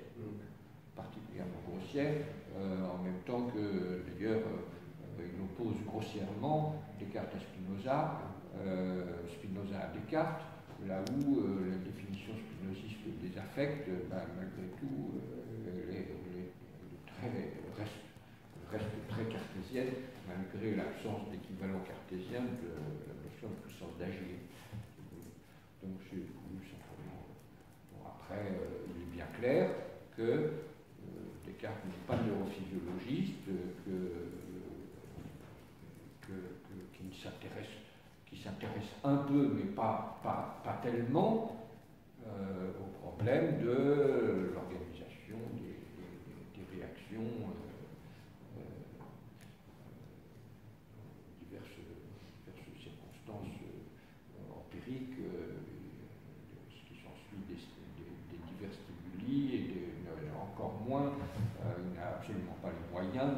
Speaker 2: En même temps que d'ailleurs il oppose grossièrement Descartes à Spinoza, Spinoza à Descartes, là où la définition spinoziste des affects, malgré tout, reste très cartésienne, malgré l'absence d'équivalent cartésien de la notion de puissance d'agir. Donc j'ai voulu simplement. Bon, après, il est bien clair que Descartes n'est pas neurophysiologiste, qui s'intéresse un peu, mais pas tellement, au problème de l'organisation des réactions diverses circonstances empiriques, ce qui s'ensuit des divers stimuli, et encore moins, il n'a absolument pas les moyens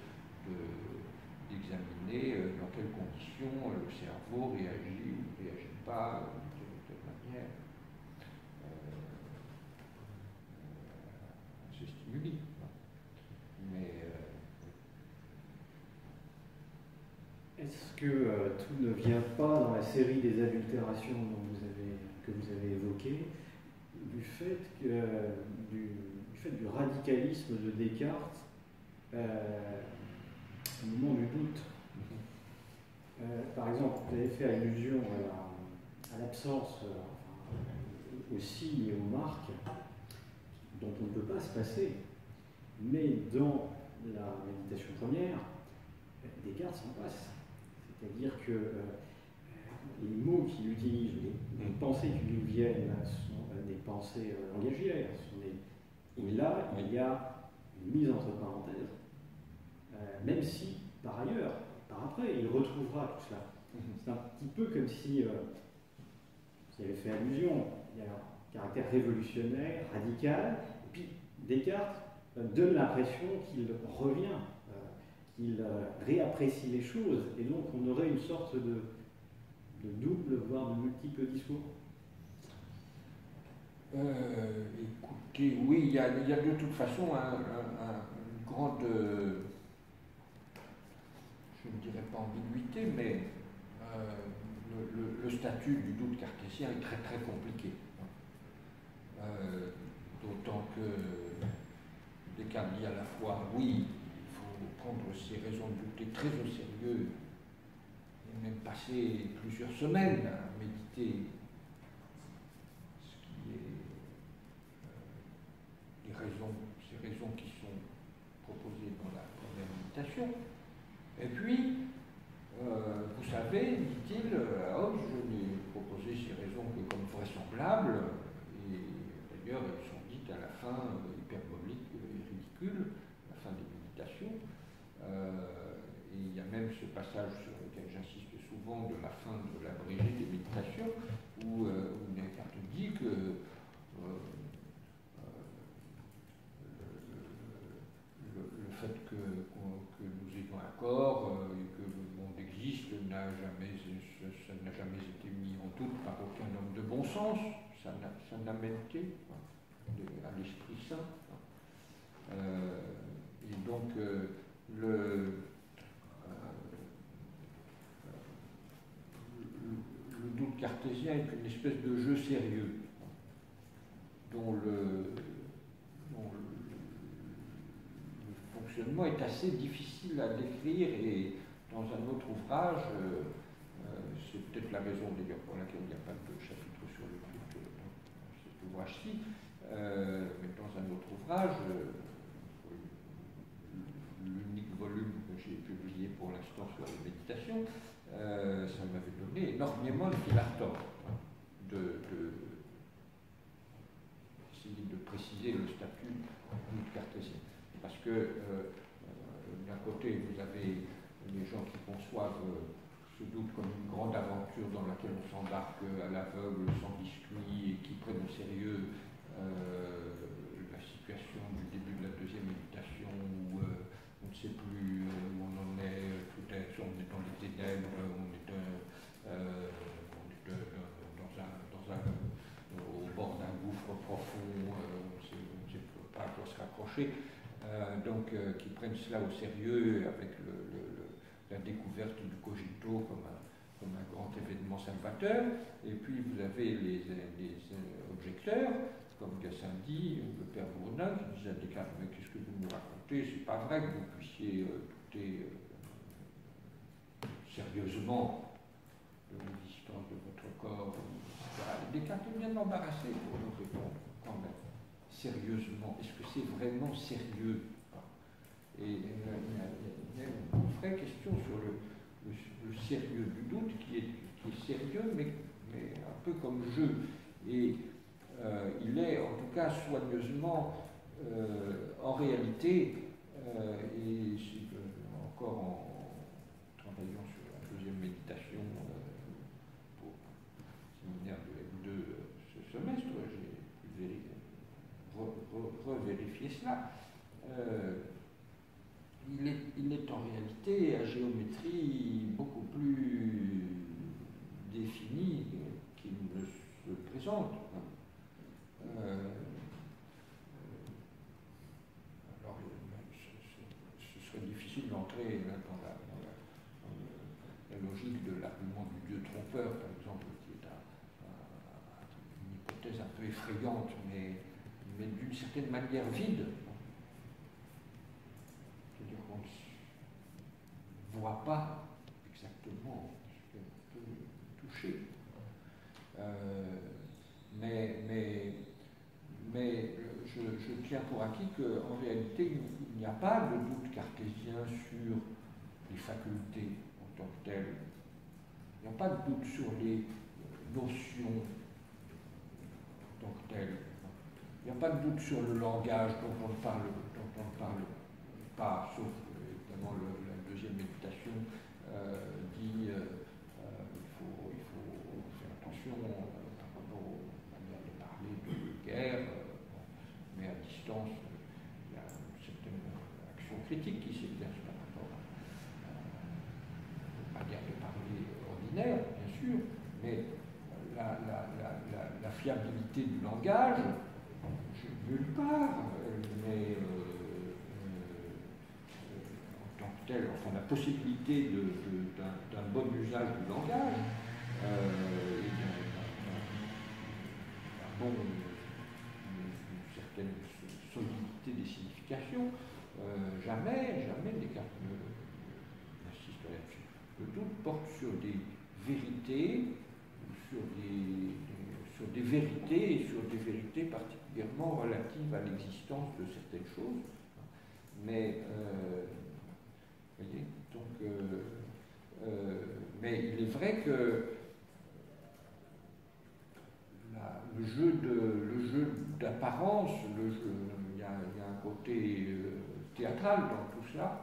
Speaker 2: d'examiner dans quelles conditions le cerveau réagit ou ne réagit pas de telle manière à ce stimuli. Mais
Speaker 4: est-ce que tout ne vient pas dans la série des adultérations que vous avez évoquées du fait du radicalisme de Descartes au moment du doute? Par exemple, vous avez fait allusion à l'absence, aussi aux marques dont on ne peut pas se passer, mais dans la méditation première, Descartes s'en passe. C'est-à-dire que les mots qu'il utilise, les pensées qui lui viennent sont des pensées langagières. Et là, il y a une mise entre parenthèses, même si, par ailleurs, par après, il retrouvera tout cela. C'est un petit peu comme si, vous avez fait allusion, il y a un caractère révolutionnaire, radical, et puis Descartes donne l'impression qu'il revient, qu'il réapprécie les choses, et donc on aurait une sorte de double, voire de multiple discours.
Speaker 2: Écoutez, oui, il y a de toute façon une grande, je ne dirais pas ambiguïté, mais le statut du doute cartésien est très très compliqué. D'autant que Descartes dit à la fois, oui, prendre ces raisons de douter très au sérieux, et même passer plusieurs semaines à méditer ce qui est ces raisons qui sont proposées dans la première méditation. Et puis, vous savez, dit-il, Hobbes, je n'ai proposé ces raisons que comme vraisemblables, et d'ailleurs elles sont dites à la fin hyperboliques et ridicules, à la fin des méditations. Et il y a même ce passage sur lequel j'insiste souvent de la fin de l'abrégé des méditations, où Descartes dit que le fait que nous ayons un corps et que le monde existe ça n'a jamais été mis en doute par aucun homme de bon sens, ça n'amène à l'Esprit Saint. Et donc le doute cartésien est une espèce de jeu sérieux dont le fonctionnement est assez difficile à décrire, et dans un autre ouvrage, c'est peut-être la raison d'ailleurs pour laquelle il n'y a pas de chapitre sur le culte dans cet ouvrage-ci, mais dans un autre ouvrage, l'unique volume que j'ai publié pour l'instant sur la méditation, ça m'avait donné énormément de fil à retordre d'essayer de préciser le statut du cartésien. Parce que d'un côté, vous avez les gens qui conçoivent ce doute comme une grande aventure dans laquelle on s'embarque à l'aveugle, sans biscuit, et qui prennent au sérieux la situation du début de la deuxième méditation où on ne sait plus où on en est, tout est, on est dans les ténèbres, on est au bord d'un gouffre profond, on ne sait pas à quoi se raccrocher. Donc qui prennent cela au sérieux avec la découverte du cogito comme un grand événement salvateur. Et puis vous avez les objecteurs, comme Gassendi ou le père Bourdin, qui disent à Descartes, mais qu'est-ce que vous nous racontez? C'est pas vrai que vous puissiez douter sérieusement de l'existence de votre corps. Descartes est bien embarrassé pour nous répondre quand même. Sérieusement, est-ce que c'est vraiment sérieux? Et il y a une vraie question sur le sérieux du doute qui est sérieux, mais un peu comme jeu. Et il est en tout cas soigneusement, en réalité, et encore en travaillant sur la deuxième méditation pour le séminaire de M2 ce semestre, j'ai revérifier cela. Il est en réalité à géométrie beaucoup plus définie qu'il ne se présente. Alors, ce serait difficile d'entrer dans la logique de l'argument du Dieu trompeur, par exemple, qui est une hypothèse un peu effrayante, mais d'une certaine manière vide. C'est-à-dire qu'on ne voit pas exactement ce qu'on peut toucher. Mais je tiens pour acquis qu'en réalité, il n'y a pas de doute cartésien sur les facultés en tant que telles. Il n'y a pas de doute sur les notions en tant que telles. Il n'y a pas de doute sur le langage dont on ne parle pas, sauf évidemment la deuxième méditation dit il faut faire attention par rapport aux manières de parler de guerre, mais à distance, il y a une certaine action critique qui s'exerce par rapport à manière de parler ordinaire, bien sûr, mais la fiabilité du langage, nulle part, mais en tant que tel, enfin la possibilité d'un bon usage du langage et d'une certaine solidité des significations jamais Descartes n'insiste là-dessus. Le doute porte sur des vérités, sur des vérités et sur des vérités particulièrement relatives à l'existence de certaines choses. Mais, vous voyez, donc, mais il est vrai que le jeu d'apparence, il y a un côté théâtral dans tout cela,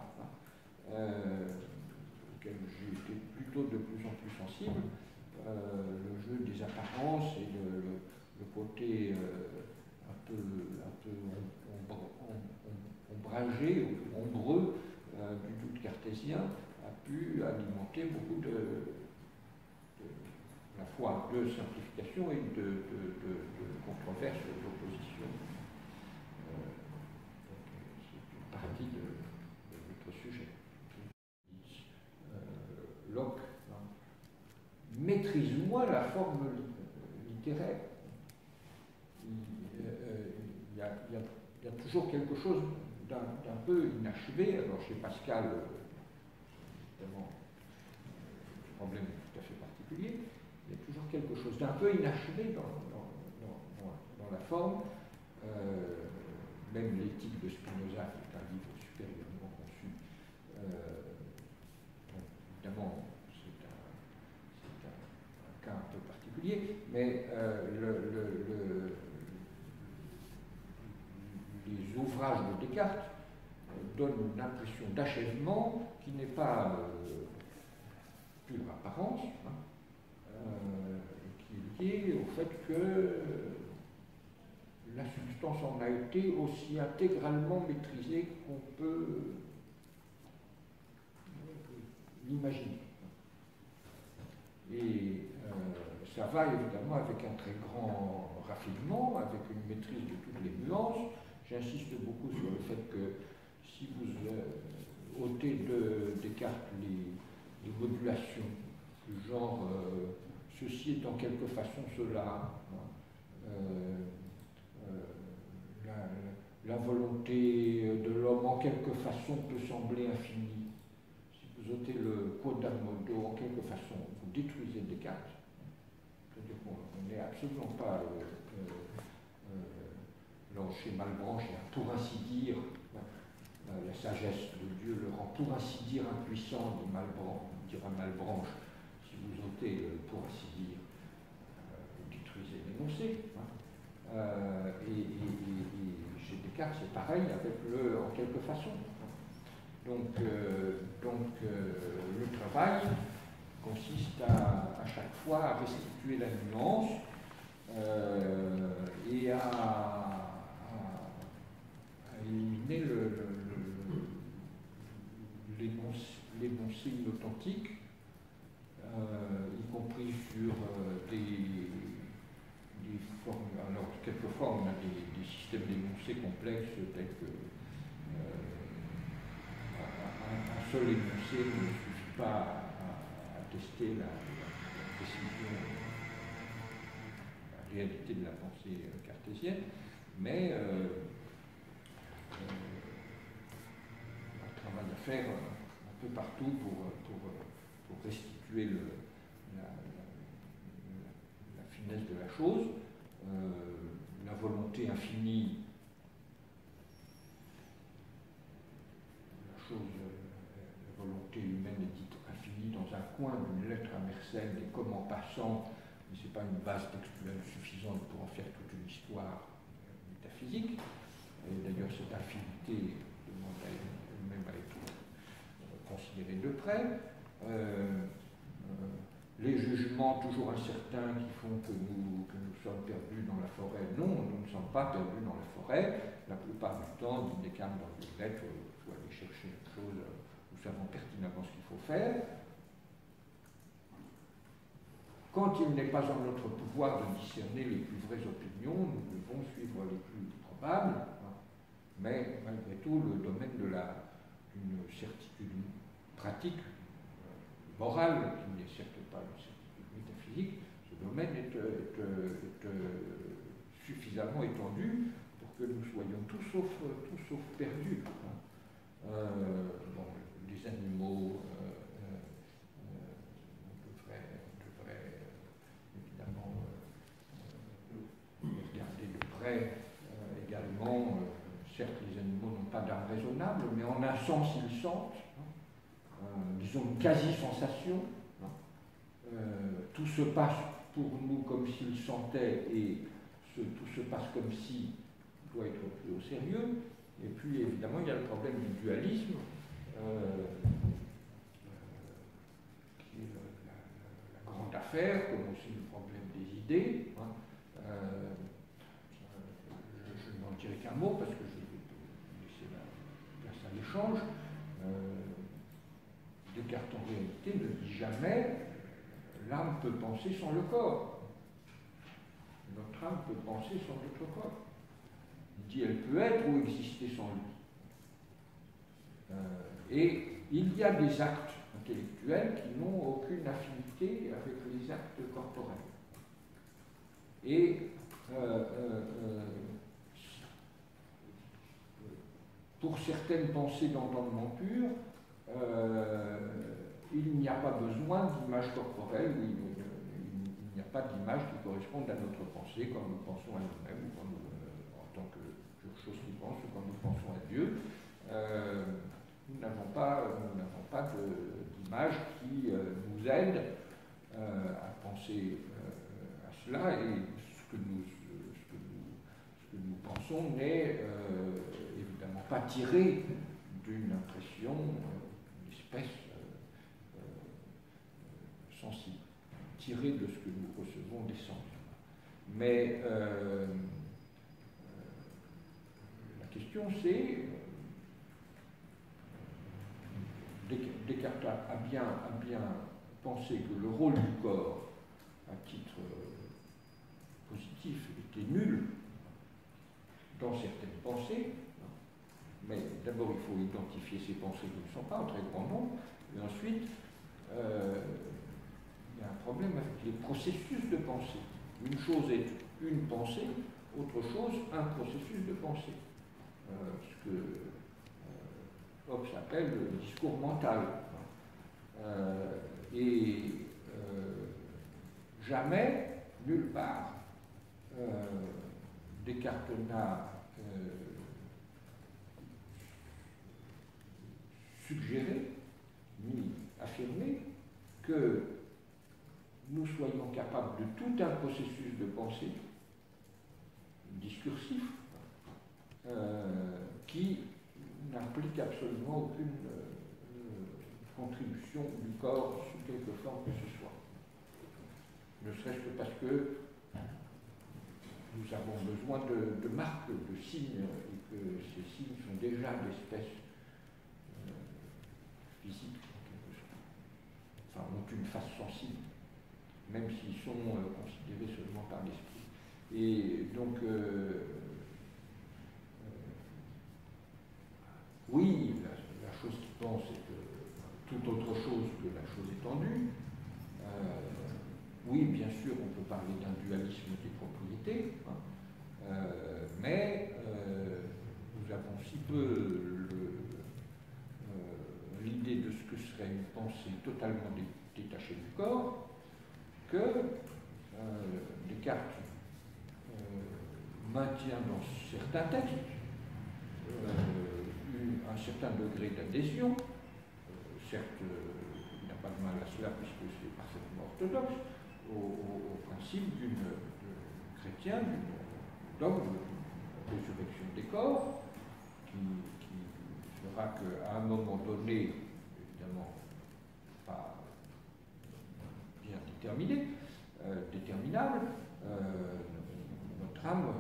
Speaker 2: auquel j'ai été plutôt de plus en plus sensible. Le jeu des apparences et le côté un peu ombragé ou ombreux du doute cartésien a pu alimenter beaucoup à la fois de simplification et de controverses, d'opposition. C'est une partie de notre sujet. Locke, hein, maîtrise-moi la forme littéraire. Il y a toujours quelque chose d'un peu inachevé. Alors chez Pascal, évidemment, le problème est tout à fait particulier. Il y a toujours quelque chose d'un peu inachevé dans la forme. Même l'éthique de Spinoza, qui est un livre supérieurement conçu, évidemment, c'est un cas un peu particulier, mais les ouvrages de Descartes donnent une impression d'achèvement qui n'est pas pure apparence, qui est liée au fait que la substance en a été aussi intégralement maîtrisée qu'on peut l'imaginer. Et ça va évidemment avec un très grand raffinement, avec une maîtrise de toutes les nuances. J'insiste beaucoup sur le fait que si vous ôtez de Descartes les modulations, du genre ceci est en quelque façon cela, la volonté de l'homme en quelque façon peut sembler infinie. Si vous ôtez le quodammodo, en quelque façon, vous détruisez Descartes. C'est-à-dire qu'on n'est absolument pas chez Malebranche, pour ainsi dire, la sagesse de Dieu le rend pour ainsi dire impuissant, dira Malebranche. Si vous ôtez, pour ainsi dire, vous détruisez l'énoncé. Et chez Descartes, c'est pareil avec le en quelque façon. Donc le travail consiste à chaque fois à restituer la nuance et à éliminer l'énoncé inauthentique, y compris sur des formes. Alors, quelquefois, on a des systèmes d'énoncés complexes tels que un seul énoncé ne suffit pas à tester la précision, la réalité de la pensée cartésienne, mais un travail à faire un peu partout pour restituer la finesse de la chose, la volonté infinie, la volonté humaine est dite infinie dans un coin d'une lettre à Mersenne, et comme en passant, mais ce n'est pas une base textuelle suffisante pour en faire toute une histoire métaphysique. Et d'ailleurs, cette infinité demande elle-même à être considérée de près. Les jugements toujours incertains qui font que nous sommes perdus dans la forêt. Non, nous ne sommes pas perdus dans la forêt. La plupart du temps, dit Descartes dans les lettres, il faut aller chercher une chose, nous savons pertinemment ce qu'il faut faire. Quand il n'est pas en notre pouvoir de discerner les plus vraies opinions, nous devons suivre les plus probables, mais malgré tout, le domaine d'une certitude pratique, morale, qui n'est certes pas une certitude métaphysique, ce domaine est suffisamment étendu pour que nous soyons tout sauf perdus. Bon, les animaux, on devrait évidemment regarder de près également. Certes, les animaux n'ont pas d'âme raisonnable, mais en un sens, ils sentent. Ils ont une quasi-sensation. Tout se passe pour nous comme s'ils sentaient, et tout se passe comme si doit être pris au sérieux. Et puis, évidemment, il y a le problème du dualisme, qui est la grande affaire, comme aussi le problème des idées. Je n'en dirai qu'un mot, parce que je vais laisser la place à l'échange. Descartes, en réalité, ne dit jamais l'âme peut penser sans le corps. Notre âme peut penser sans notre corps. Il dit elle peut être ou exister sans lui. Et il y a des actes intellectuels qui n'ont aucune affinité avec les actes corporels. Et pour certaines pensées d'entendement pur, il n'y a pas besoin d'image corporelle, il n'y a pas d'image qui corresponde à notre pensée quand nous pensons à nous-mêmes, ou quand nous, en tant que chose qui pense, ou quand nous pensons à Dieu. Nous n'avons pas d'image qui nous aide à penser à cela, et ce que nous pensons n'est évidemment pas tiré d'une impression, d'espèce sensible, tiré de ce que nous recevons des sens. Mais la question c'est, Descartes a bien pensé que le rôle du corps, à titre positif, était nul dans certaines pensées. Mais d'abord, il faut identifier ces pensées qui ne sont pas en très grand nombre, et ensuite, il y a un problème avec les processus de pensée. Une chose est une pensée, autre chose, un processus de pensée. Ce que Hobbes appelle le discours mental. Jamais, nulle part, Descartes n'a suggéré ni affirmé que nous soyons capables de tout un processus de pensée discursif qui n'implique absolument aucune contribution du corps sous quelque forme que ce soit. Ne serait-ce que parce que nous avons besoin de marques, de signes, et que ces signes sont déjà d'espèce physique, en quelque sorte. Enfin, ont une face sensible, même s'ils sont considérés seulement par l'esprit. Et donc, oui, la chose qui pense est toute autre chose que la chose étendue. Oui, bien sûr, on peut parler d'un dualisme des propriétés, mais nous avons si peu l'idée de ce que serait une pensée totalement détachée du corps que Descartes maintient dans certains textes un certain degré d'adhésion. Certes, il n'a pas de mal à cela puisque c'est parfaitement orthodoxe, au principe chrétien, du dogme de résurrection des corps, qui fera qu'à un moment donné, évidemment pas bien déterminé, déterminable, notre âme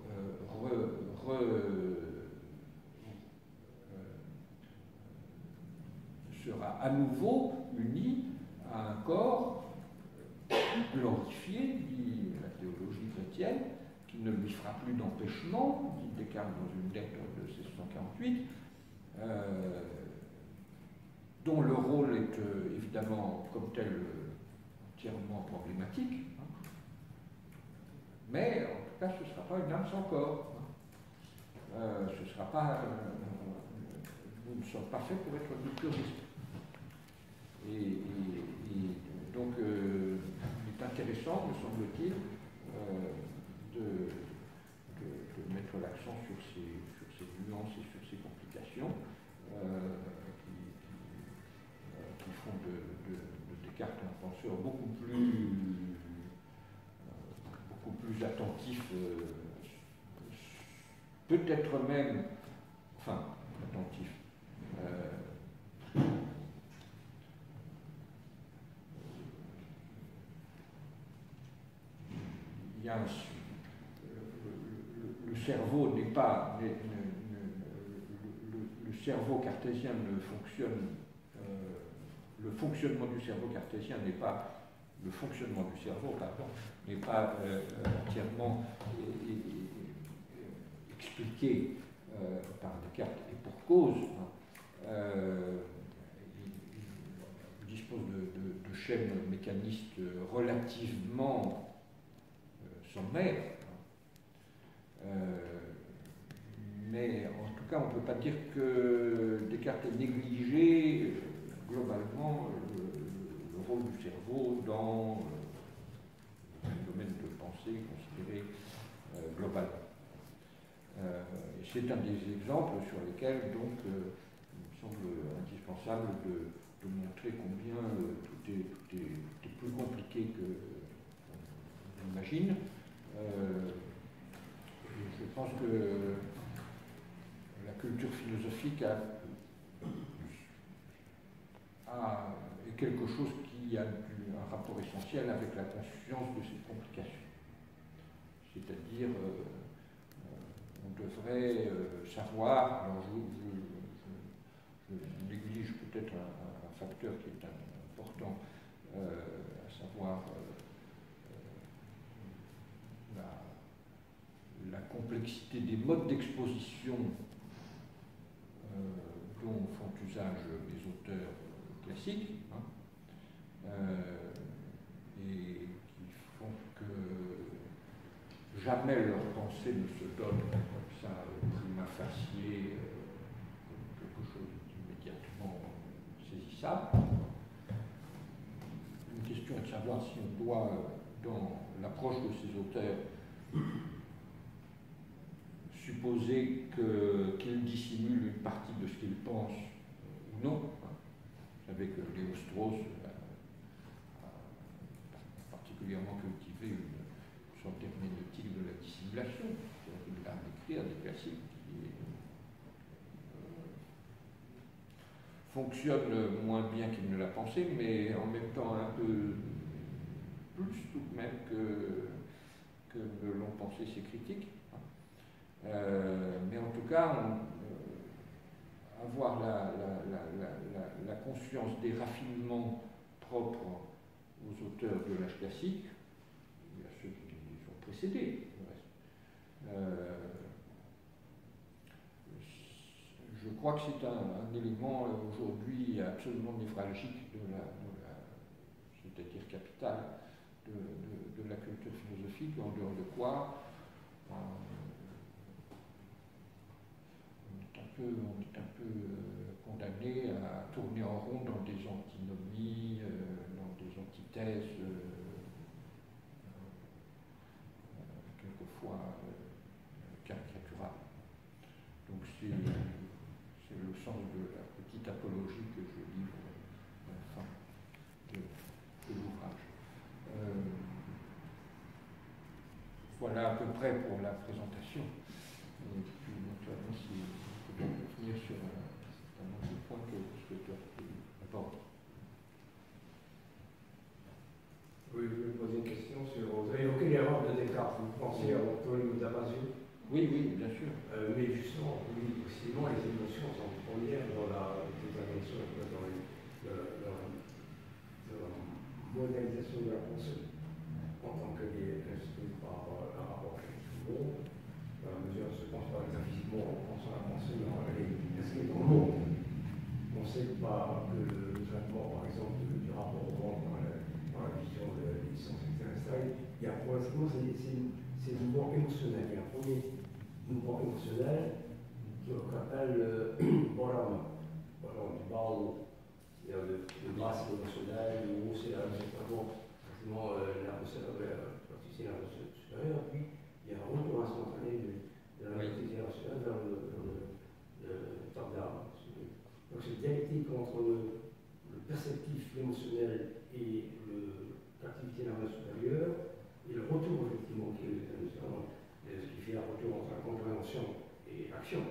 Speaker 2: sera à nouveau unie à un corps glorifié, dit la théologie chrétienne, qui ne lui fera plus d'empêchement, dit Descartes dans une lettre de 1648, dont le rôle est évidemment comme tel entièrement problématique, mais en tout cas ce ne sera pas une âme sans corps, ce ne sera pas nous ne sommes pas faits pour être des puristes. Et donc, il est intéressant, me semble-t-il, de mettre l'accent sur ces nuances et sur ces complications qui font de Descartes un penseur beaucoup plus attentif, peut-être même, enfin, attentif. Il y a le cerveau n'est pas le cerveau cartésien ne fonctionne le fonctionnement du cerveau cartésien n'est pas le fonctionnement du cerveau, pardon, n'est pas entièrement expliqué par Descartes, et pour cause. Il dispose de chaînes mécanistes relativement sommaires, mais en tout cas on ne peut pas dire que Descartes ait négligé globalement le rôle du cerveau dans le domaine de pensée considéré globalement. C'est un des exemples sur lesquels donc il me semble indispensable de montrer combien tout est plus compliqué que on imagine. Je pense que la culture philosophique est quelque chose qui a un rapport essentiel avec la conscience de ces complications. C'est-à-dire, on devrait savoir, alors je néglige peut-être un facteur qui est important, à savoir la complexité des modes d'exposition dont font usage les auteurs classiques, et qui font que jamais leur pensée ne se donne comme ça, prima facie, quelque chose d'immédiatement saisissable. Une question est de savoir si on doit, dans l'approche de ces auteurs, supposer qu'ils dissimulent une partie de ce qu'ils pensent ou non. Vous savez que Léo Strauss a particulièrement cultivé une sorte d'herméneutique de la dissimulation, c'est-à-dire l'art d'écrire des classiques qui fonctionne moins bien qu'il ne l'a pensé, mais en même temps un peu plus tout de même que ne l'ont pensé ses critiques. Mais en tout cas, avoir la conscience des raffinements propres aux auteurs de l'âge classique, et à ceux qui les ont précédés, je crois que c'est un élément aujourd'hui absolument névralgique c'est-à-dire capital de la culture philosophique, en dehors de quoi on est un peu condamné à tourner en rond dans des antinomies, dans des antithèses, quelquefois caricaturales. Donc c'est le sens de la petite apologie que je livre à la fin de l'ouvrage. Voilà à peu près pour la présentation. Et puis, naturellement, si vous pouvez revenir sur un certain nombre de points que vous souhaitez aborder.
Speaker 3: Oui, je vais poser une question sur. Vous avez évoqué l'erreur de Descartes. Vous pensez à Antoine ou Damasio?
Speaker 2: Oui, bien sûr.
Speaker 3: Mais justement, oui, sinon, les émotions sont premières dans la intervention, dans la modélisation de la pensée, en tant que instruit par un rapport avec tout le monde, dans la mesure où on se pense pas métaphysiquement en pensant à la pensée, mais en réalité, est-ce qu'il est dans le monde? On ne sait pas que le traitement, par exemple, du rapport au monde dans la vision de la licence, etc., il y a pour l'instant, c'est le mouvement émotionnel. Il y a un premier mouvement émotionnel qu'on appelle Boram, voilà, du bas en haut. C'est-à-dire le bas c'est l'émotionnel, le haut c'est vraiment nerveux supérieur, puis il y a un retour instantané de la maîtrise rationnelle vers le temps d'arme. Donc cette dialectique entre le perceptif, l'émotionnel et l'activité nerveuse supérieure, et le retour effectivement qui est ce qui fait un retour entre la compréhension et l'action.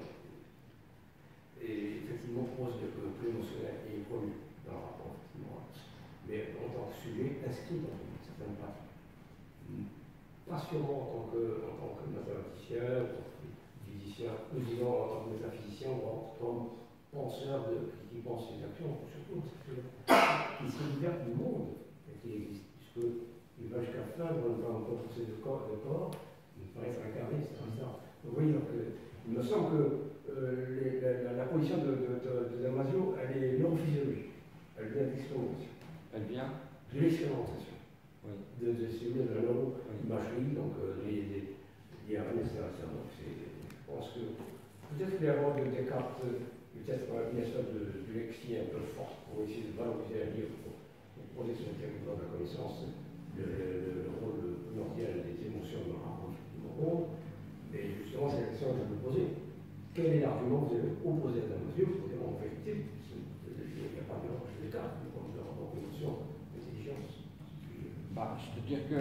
Speaker 3: Et effectivement, pose que l'émotionnel est évolue dans le rapport, effectivement, mais en tant que sujet inscrit dans une certaine pratique. Pas seulement en tant que mathématicien, en tant que physicien, nous disons en tant que métaphysicien, comme penseur qui pense les actions, surtout qui se libère du monde qui existe, puisqu'il va jusqu'à la fin, dans le procès de corps, il paraît être incarné, c'est bizarre. Vous voyez, donc, il me semble que la position de Damasio, elle est neurophysiologique, elle vient d'expérimentation.
Speaker 2: Elle vient
Speaker 3: de l'expérimentation.
Speaker 2: Oui.
Speaker 3: De la neuroimagerie, donc l'IRM, etc. Donc je pense que peut-être que l'erreur de Descartes, peut-être une espèce de lexie un peu forte pour essayer de valoriser un livre, pour poser sur le territoire de la connaissance le rôle primordial des émotions dans le rapport du monde. Et justement, c'est la question que je me posais. Quel est l'argument que vous avez opposé à Damasio pour dire en vérité, il n'y a pas de reproche de Descartes, il y a un rapport d'émotion, d'intelligence.
Speaker 2: C'est-à-dire que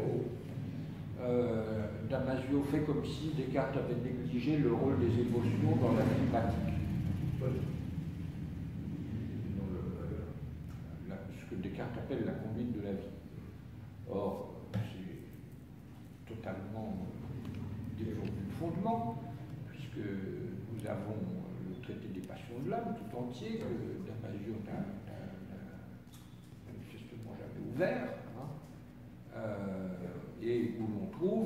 Speaker 2: Damasio fait comme si Descartes avait négligé le rôle des émotions dans la climatique. Ce que Descartes appelle la conduite de la vie. Or, c'est totalement dépourvu de fondement, puisque nous avons le traité des passions de l'âme tout entier, que Damasio n'a manifestement jamais ouvert, et où l'on trouve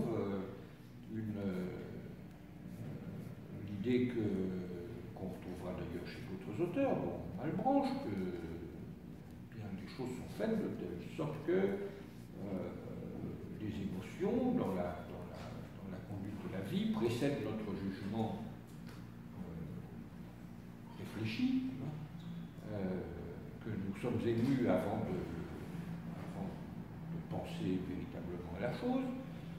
Speaker 2: l'idée qu'on retrouvera d'ailleurs chez d'autres auteurs, dont Malebranche, que bien des choses sont faites de telle sorte que les émotions dans la conduite de la vie précèdent notre jugement réfléchi, que nous sommes émus avant de penser véritablement à la chose.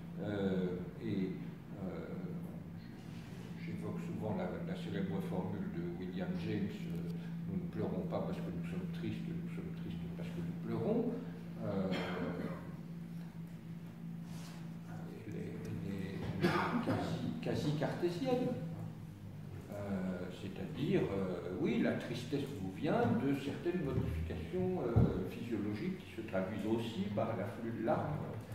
Speaker 2: J'évoque souvent la célèbre formule de William James, nous ne pleurons pas parce que nous sommes tristes parce que nous pleurons. Elle est quasi cartésienne. C'est-à-dire, oui, la tristesse nous vient de certaines modifications physiologiques qui se traduisent aussi par l'afflux de larmes,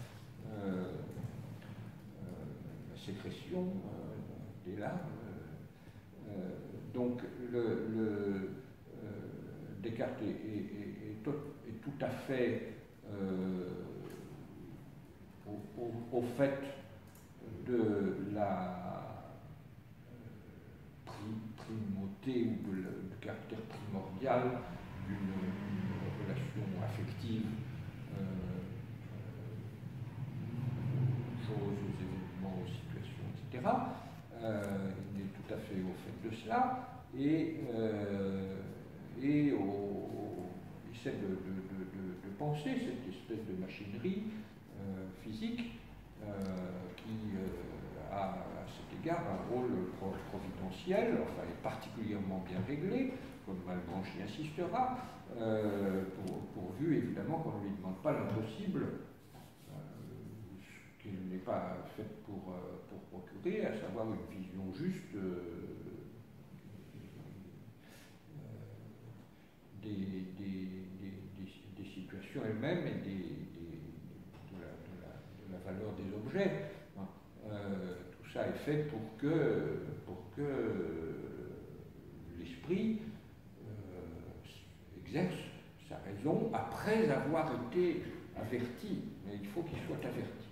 Speaker 2: la sécrétion des larmes. Donc, Descartes est tout à fait au fait de la primauté ou du caractère primordial d'une relation affective, choses, aux événements, aux situations, etc. Il est tout à fait au fait de cela et il essaie de penser cette espèce de machinerie physique qui a à cet égard un rôle providentiel, enfin est particulièrement bien réglé, comme Malebranche y insistera, pourvu évidemment qu'on ne lui demande pas l'impossible, ce qu'il n'est pas fait pour procurer, à savoir une vision juste des situations elles-mêmes et de la valeur des objets. Tout ça est fait pour que l'esprit exerce sa raison après avoir été averti, mais il faut qu'il soit averti.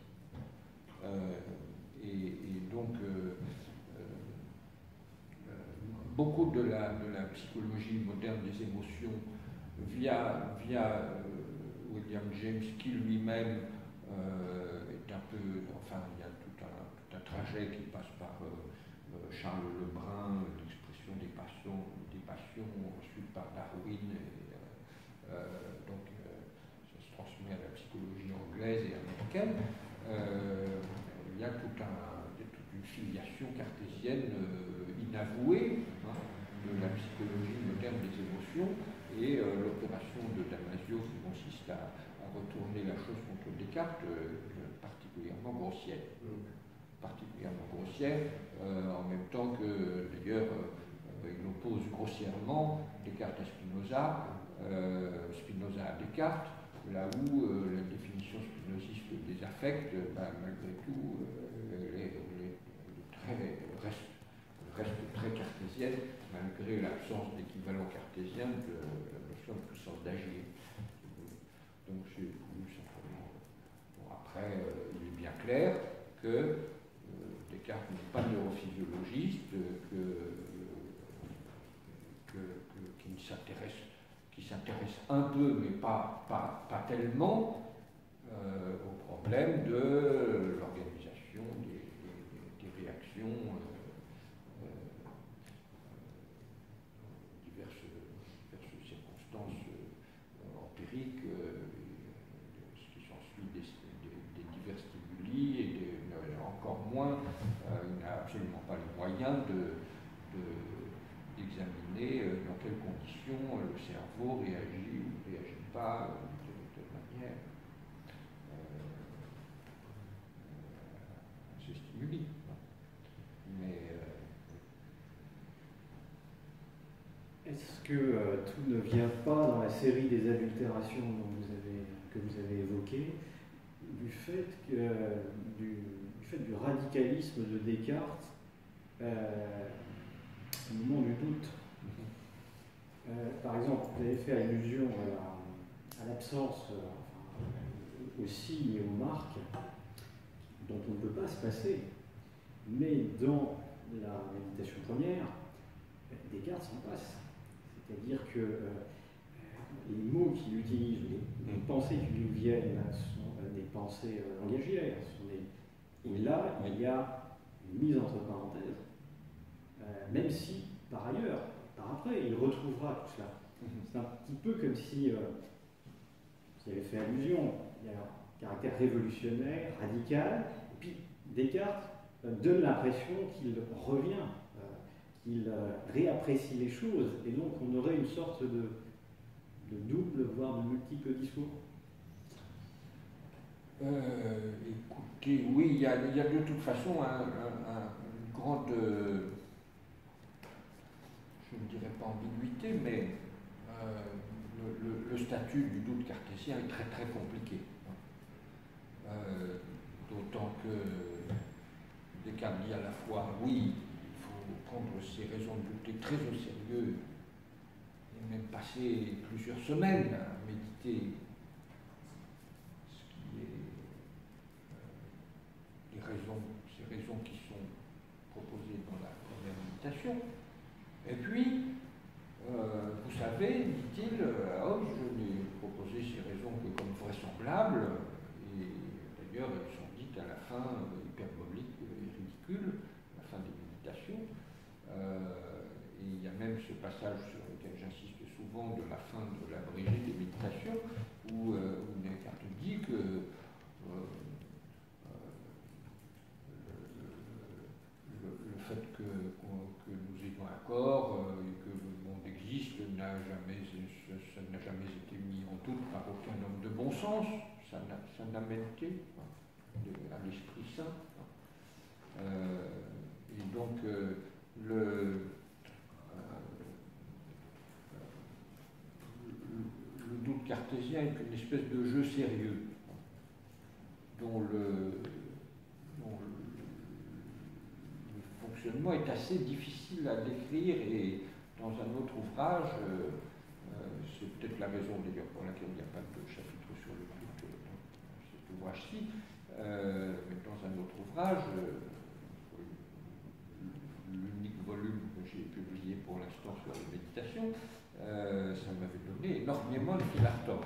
Speaker 2: Et donc, beaucoup de la psychologie moderne des émotions via William James, qui lui-même est un peu, enfin, il y a tout un trajet qui passe par Charles Lebrun, l'expression des passions, ensuite par Darwin, donc ça se transmet à la psychologie anglaise et américaine. Il y a toute une filiation cartésienne inavouée de la psychologie moderne des émotions, et l'opération de Damasio qui consiste à retourner la chose contre Descartes, particulièrement grossière. En même temps que, d'ailleurs, il oppose grossièrement Descartes à Spinoza, Spinoza à Descartes, là où la définition spinoziste des affects, malgré tout, reste très cartésienne, malgré l'absence d'équivalent cartésien de la notion de puissance d'agir. Donc j'ai voulu simplement. Bon, après, il est bien clair que Descartes n'est pas neurophysiologiste, qui s'intéresse un peu, mais pas tellement, au problème de l'organisation des réactions diverses circonstances empiriques, ce qui s'ensuit des divers stimuli, et encore moins, il n'a absolument pas les moyens d'examiner dans quelles conditions le cerveau réagit ou ne réagit pas de telle manière à ces stimuli. Mais
Speaker 4: est-ce que tout ne vient pas dans la série des adultérations que vous avez évoquées du fait du radicalisme de Descartes au moment du doute? Par exemple, vous avez fait allusion à l'absence, au signe et aux marques dont on ne peut pas se passer, mais dans la méditation première, Descartes s'en passe. C'est-à-dire que les mots qu'il utilise, les pensées qui lui viennent sont des pensées langagières. Et là, il y a une mise entre parenthèses, même si, par ailleurs, par après, il retrouvera tout cela. C'est un petit peu comme si, vous avez fait allusion, il y a un caractère révolutionnaire, radical, et puis Descartes donne l'impression qu'il revient, qu'il réapprécie les choses, et donc on aurait une sorte de double, voire de multiple discours.
Speaker 2: Écoutez, oui, il y a de toute façon une grande, je ne dirais pas ambiguïté, mais le statut du doute cartésien est très très compliqué. D'autant que Descartes dit à la fois, oui, il faut prendre ces raisons de douter très au sérieux, et même passer plusieurs semaines à méditer, ce qui est ces raisons qui sont proposées dans la première méditation. Et puis, vous savez, dit-il, je n'ai proposé ces raisons que comme vraisemblables, et d'ailleurs elles sont dites à la fin hyperboliques et ridicules, à la fin des méditations. Et il y a même ce passage sur lequel j'insiste souvent de la fin de l'abrégé des méditations, où Descartes dit que le fait que nous ayons un corps et que le monde existe ça n'a jamais été mis en doute par aucun homme de bon sens, ça n'amène à l'Esprit Saint. Et donc le doute cartésien est une espèce de jeu sérieux dont le fonctionnement est assez difficile à décrire, et dans un autre ouvrage, c'est peut-être la raison d'ailleurs pour laquelle il n'y a pas de chapitre sur le doute dans cet ouvrage-ci, mais dans un autre ouvrage, l'unique volume que j'ai publié pour l'instant sur la méditation, ça m'avait donné énormément de fil à retordre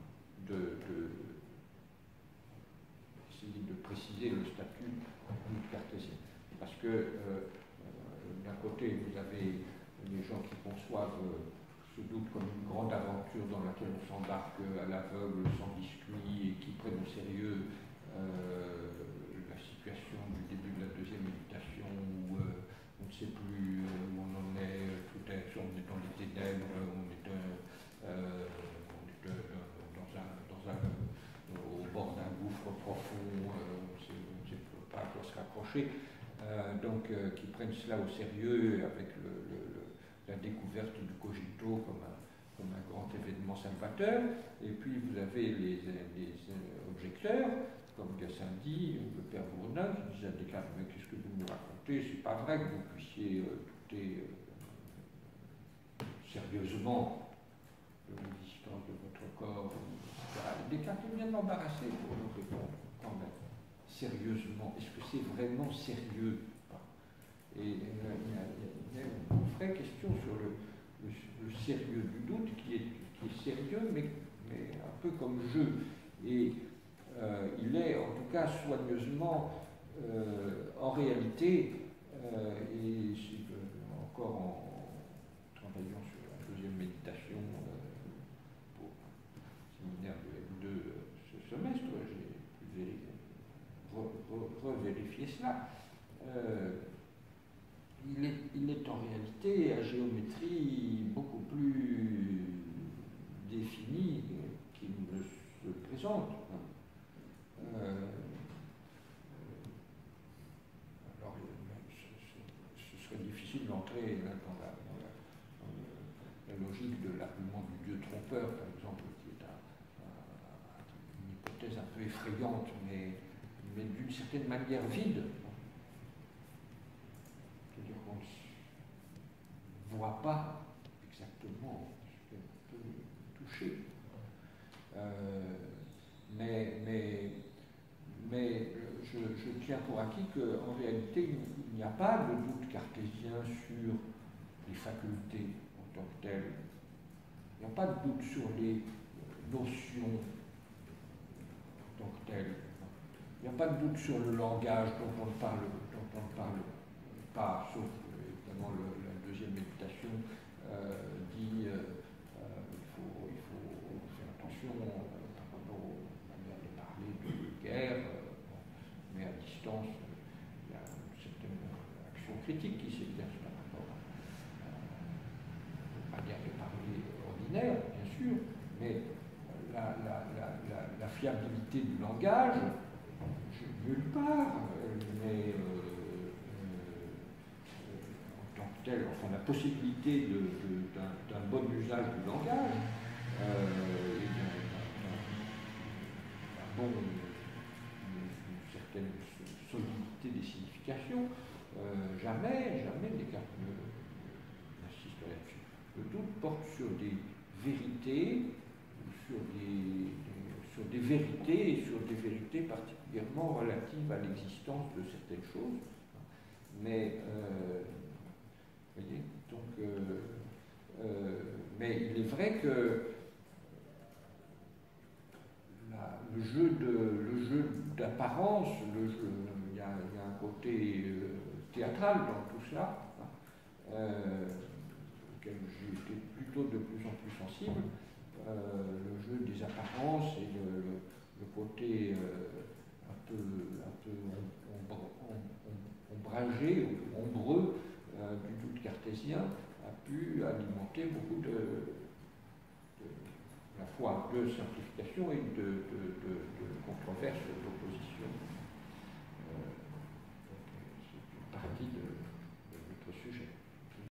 Speaker 2: d'essayer de préciser le statut du cartésien. Parce que d'un côté, vous avez les gens qui conçoivent ce doute comme une grande aventure dans laquelle on s'embarque à l'aveugle, sans biscuit, et qui prennent au sérieux la situation du début de la deuxième méditation, où on ne sait plus où on en est, on est dans les ténèbres, on est au bord d'un gouffre profond, on ne sait pas à quoi se raccrocher, qui prennent cela au sérieux avec la découverte du cogito comme un grand événement salvateur. Et puis vous avez les objecteurs, comme Gassendi ou le père Bournin, qui disent à Descartes, mais qu'est-ce que vous nous racontez? C'est pas vrai que vous puissiez douter sérieusement de l'existence de votre corps, etc. Et Descartes est bien embarrassé pour nous répondre quand même. Sérieusement, est-ce que c'est vraiment sérieux? Et il y a une vraie question sur le sérieux du doute qui est sérieux, mais un peu comme jeu. Et il est en tout cas soigneusement, en réalité, et encore en travaillant sur la deuxième méditation pour le séminaire de L2 ce semestre, j'ai revérifié cela. Il est en réalité à géométrie beaucoup plus définie qu'il ne se présente. Alors, ce serait difficile d'entrer dans la logique de l'argument du Dieu trompeur, par exemple, qui est une hypothèse un peu effrayante, mais d'une certaine manière vide. C'est-à-dire qu'on ne voit pas exactement ce qu'on peut toucher. Mais je tiens pour acquis qu'en réalité, il n'y a pas de doute cartésien sur les facultés en tant que telles. Il n'y a pas de doute sur les notions en tant que telles. Il n'y a pas de doute sur le langage dont on ne parle pas, sauf évidemment la deuxième méditation dit il faut faire attention par rapport aux manières de parler de guerre, mais à distance, il y a une certaine action critique qui s'exerce par rapport aux manières de parler ordinaires, bien sûr, mais la fiabilité du langage, nulle part, mais en tant que tel, enfin la possibilité d'un bon usage du langage et d'une certaine solidité des significations, jamais Descartes n'insiste là-dessus. Le doute porte sur des vérités, sur des vérités et sur des vérités particulièrement relatives à l'existence de certaines choses. Mais, vous voyez, donc, mais il est vrai que le jeu d'apparence, il y a un côté théâtral dans tout cela, auquel j'ai été plutôt de plus en plus sensible. Le jeu des apparences et le côté un peu ombragé ou ombreux du doute cartésien a pu alimenter beaucoup à la fois de simplification et de controverses, d'opposition.